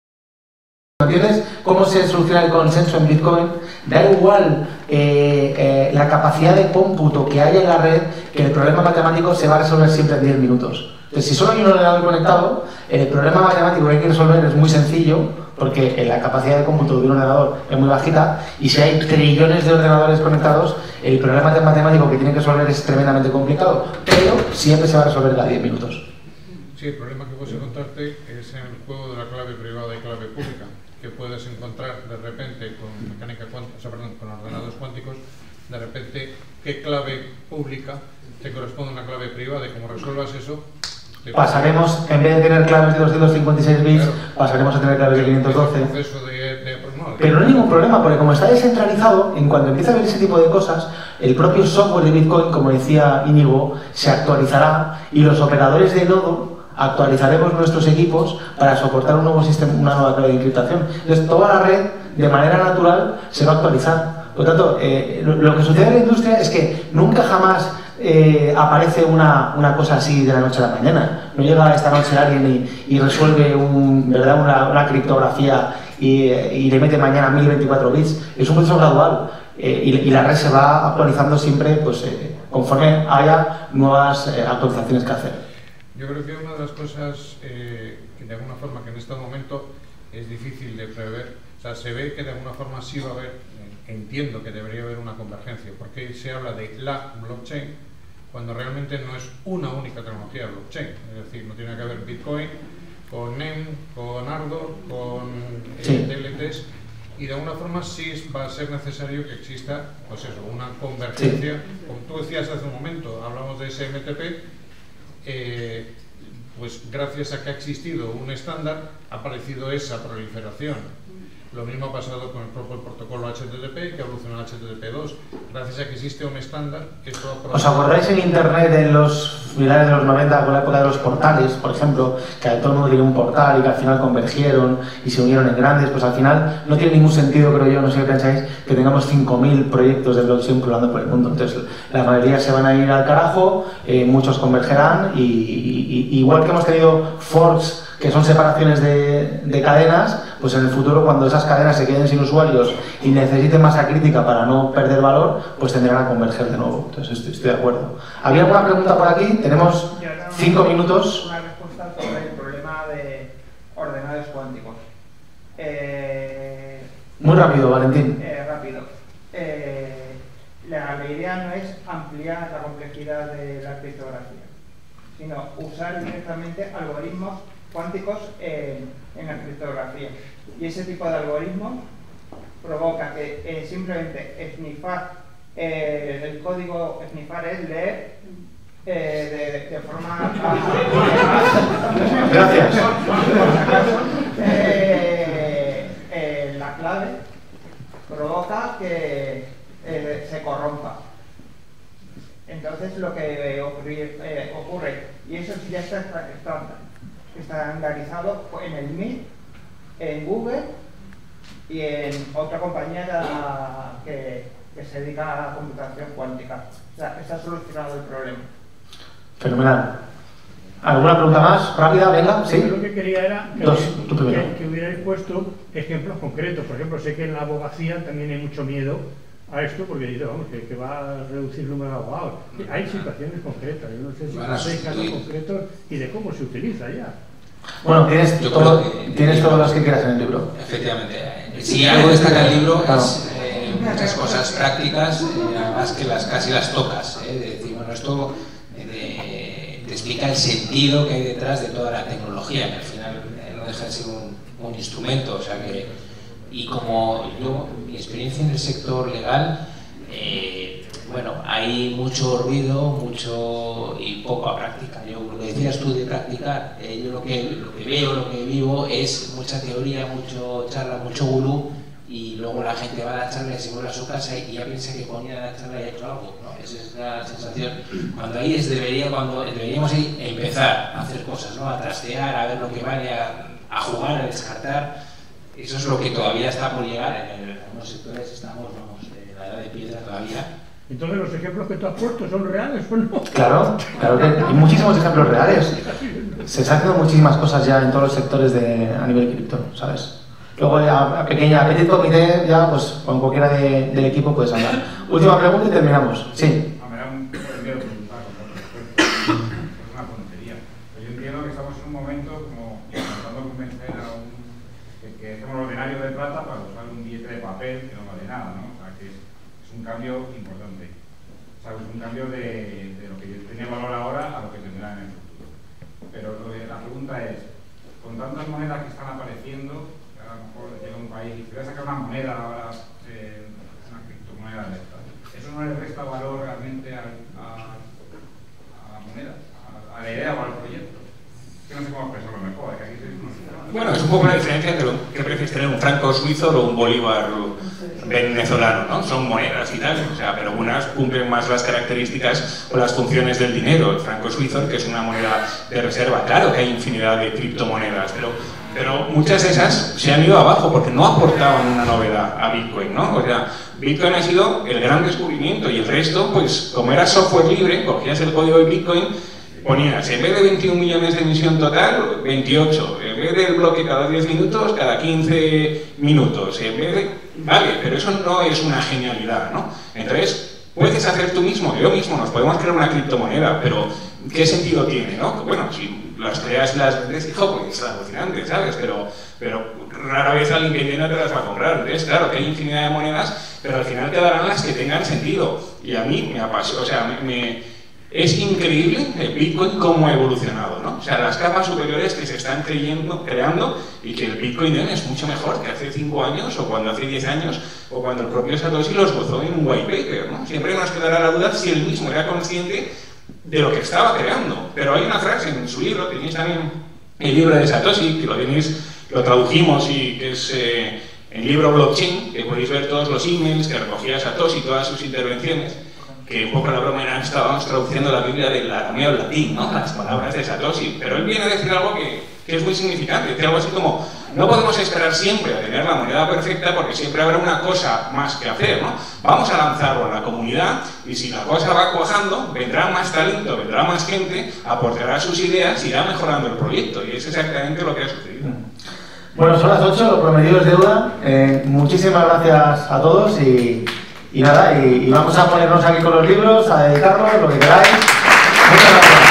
no entiendes cómo se soluciona el consenso en Bitcoin. Da igual eh, eh, la capacidad de cómputo que haya en la red, que el problema matemático se va a resolver siempre en diez minutos. Entonces, si solo hay un ordenador conectado, el problema matemático que hay que resolver es muy sencillo, porque la capacidad de cómputo de un ordenador es muy bajita, y si hay trillones de ordenadores conectados, el problema matemático que tiene que resolver es tremendamente complicado, pero siempre se va a resolver cada diez minutos. Sí, el problema que puedes encontrarte es en el juego de la clave privada y clave pública, que puedes encontrar de repente con mecánica cuántica, o sea, perdón, con ordenadores cuánticos, de repente qué clave pública te corresponde a una clave privada, y como resuelvas eso, pasaremos, en vez de tener claves de doscientos cincuenta y seis bits, claro, pasaremos a tener claves de quinientos doce. De, de, pues no, Pero no hay ningún problema, porque como está descentralizado, en cuanto empieza a ver ese tipo de cosas, el propio software de Bitcoin, como decía Íñigo, se actualizará y los operadores de nodo actualizaremos nuestros equipos para soportar un nuevo sistema, una nueva clave de encriptación. Entonces, toda la red, de manera natural, se va a actualizar. Por lo tanto, eh, lo, lo que sucede en la industria es que nunca jamás Eh, aparece una, una cosa así de la noche a la mañana. No llega esta noche alguien y, y resuelve un, ¿verdad? Una, una criptografía y, y le mete mañana mil veinticuatro bits. Es un proceso gradual eh, y, y la red se va actualizando siempre pues, eh, conforme haya nuevas eh, actualizaciones que hacer. Yo creo que una de las cosas eh, que de alguna forma que en este momento es difícil de prever, o sea, se ve que de alguna forma sí va a haber, entiendo que debería haber una convergencia, porque se habla de la blockchain cuando realmente no es una única tecnología blockchain, es decir, no tiene que haber Bitcoin con NEM, con Ardor, con eh, sí. D L Ts, y de alguna forma sí va a ser necesario que exista, pues eso, una convergencia. Sí. Como tú decías hace un momento, hablamos de S M T P, eh, pues gracias a que ha existido un estándar ha aparecido esa proliferación. Lo mismo ha pasado con el propio protocolo H T T P, que evolucionó a H T T P dos. Gracias a que existe un estándar, esto ha... ¿Os acordáis en Internet en los finales de los noventa, con la época de los portales, por ejemplo, que todo el mundo tenía un portal y que al final convergieron y se unieron en grandes? Pues al final no tiene ningún sentido, creo yo, no sé qué pensáis, que tengamos cinco mil proyectos de blockchain pululando por el mundo. Entonces, la mayoría se van a ir al carajo, eh, muchos convergerán y, y, y igual que hemos tenido forks que son separaciones de, de cadenas, pues en el futuro cuando esas cadenas se queden sin usuarios y necesiten masa crítica para no perder valor, pues tendrán a converger de nuevo. Entonces estoy, estoy de acuerdo. ¿Había alguna pregunta por aquí? Tenemos cinco minutos. Una respuesta sobre el problema de ordenadores cuánticos. Eh, Muy rápido, Valentín. Eh, rápido. Eh, la, la idea no es ampliar la complejidad de la criptografía, sino usar directamente algoritmos cuánticos en, en la criptografía. Y ese tipo de algoritmos provoca que eh, simplemente snifar, eh, el código snifar es leer eh, de, de forma... Gracias. eh, eh, la clave provoca que eh, se corrompa. Entonces lo que ocurre, eh, ocurre y eso sí ya está estandarizado en el M I T, en Google y en otra compañía que, que se dedica a la computación cuántica. O sea, está solucionado el problema. Fenomenal. ¿Alguna pregunta más? Rápida, venga, sí. Yo lo que quería era que, Dos, tú primero. que, que hubierais puesto ejemplos concretos. Por ejemplo, sé que en la abogacía también hay mucho miedo a esto porque dice, vamos, que, que va a reducir el número de abogados. Hay situaciones concretas, yo no sé si hay casos concretos y de cómo se utiliza ya. Bueno, tienes, Yo todo, creo que- tienes todas las que quieras en el libro. Efectivamente. Si algo destaca el libro Claro. es eh, muchas cosas prácticas, eh, además que las casi las tocas. Eh, de decir, bueno, esto eh, te explica el sentido que hay detrás de toda la tecnología, que al final eh, no deja de ser un, un instrumento. O sea que, y como yo, mi experiencia en el sector legal, eh, bueno, hay mucho ruido, mucho y poca práctica. Yo, lo que decías tú de practicar, eh, yo lo que, lo que veo, lo que vivo es mucha teoría, mucho charla, mucho gurú, y luego la gente va a la charla y se vuelve a su casa y ya piensa que con ir a la charla ya ha hecho algo, ¿no? Esa es la sensación. Cuando ahí es debería, cuando deberíamos ahí empezar a hacer cosas, ¿no? A trastear, a ver lo que vale, a, a jugar, a descartar. Eso es lo que todavía está por llegar. En, el, en algunos sectores estamos, vamos, en la edad de piedra todavía. Entonces, ¿los ejemplos que tú has puesto son reales o no? Claro, claro que hay muchísimos ejemplos reales. Se están haciendo muchísimas cosas ya en todos los sectores de, a nivel cripto, ¿sabes? Luego a, a pequeña, a petit comité, ya pues con cualquiera de, del equipo puedes hablar. Última pregunta y terminamos. Sí. A me da un poco de miedo preguntar, con todo respeto. Es una tontería. Pero yo entiendo que estamos en un momento como intentando convencer a un... que, que dejemos los denarios de plata para usar un billete de papel que no vale nada, ¿no? O sea, que es, es un cambio importante. O sea, es un cambio de, de lo que tiene valor ahora a lo que tendrá en el futuro. Pero lo de, la pregunta es, con tantas monedas que están apareciendo, a lo mejor llega un país y te voy a sacar una moneda ahora, eh, una criptomoneda de esta. ¿Eso no le resta valor realmente a, a, a la moneda, a, a la idea o al proyecto? Es que no sé cómo expresarlo mejor, es que aquí se... Bueno, es un poco la diferencia entre lo que prefieres tener un franco suizo o un bolívar venezolano, ¿no? Son monedas y tal, o sea, pero unas cumplen más las características o las funciones del dinero. El franco suizo, que es una moneda de reserva, claro que hay infinidad de criptomonedas, pero, pero muchas de esas se han ido abajo porque no aportaban una novedad a Bitcoin, ¿no? O sea, Bitcoin ha sido el gran descubrimiento y el resto, pues, como era software libre, cogías el código de Bitcoin, ponías, en vez de veintiún millones de emisión total, veintiocho, en vez del bloque cada diez minutos, cada quince minutos, en vez de... Vale, pero eso no es una genialidad, ¿no? Entonces, puedes hacer tú mismo, yo mismo, nos podemos crear una criptomoneda, pero ¿qué sentido tiene, no? Bueno, si las creas y las vendes, hijo, pues es alucinante, ¿sabes? Pero, pero rara vez alguien que viene te las va a comprar. Entonces, claro, que hay infinidad de monedas, pero al final quedarán las que tengan sentido. Y a mí me apasiona, o sea, me... me es increíble el Bitcoin cómo ha evolucionado, ¿no? O sea, las capas superiores que se están creyendo, creando y que el Bitcoin es mucho mejor que hace cinco años o cuando hace diez años o cuando el propio Satoshi los gozó en un white paper, ¿no? Siempre nos quedará la duda si él mismo era consciente de lo que estaba creando. Pero hay una frase en su libro, tenéis también el libro de Satoshi, que lo tenéis, lo tradujimos y que es eh, el libro Blockchain, que podéis ver todos los emails que recogía Satoshi, todas sus intervenciones, que un poco la broma era que estábamos traduciendo la Biblia del arameo al latín, ¿no? Las palabras de Satoshi, pero él viene a decir algo que, que es muy significante, dice algo así como, no podemos podemos esperar siempre a tener la moneda perfecta porque siempre habrá una cosa más que hacer, ¿no? Vamos a lanzarlo a la comunidad y si la cosa va cuajando, vendrá más talento, vendrá más gente, aportará sus ideas y irá mejorando el proyecto. Y es exactamente lo que ha sucedido. Bueno, son las ocho, lo prometido es deuda. Eh, muchísimas gracias a todos y, y nada, y, y vamos a ponernos aquí con los libros, a dedicarnos, lo que queráis. Muchas gracias.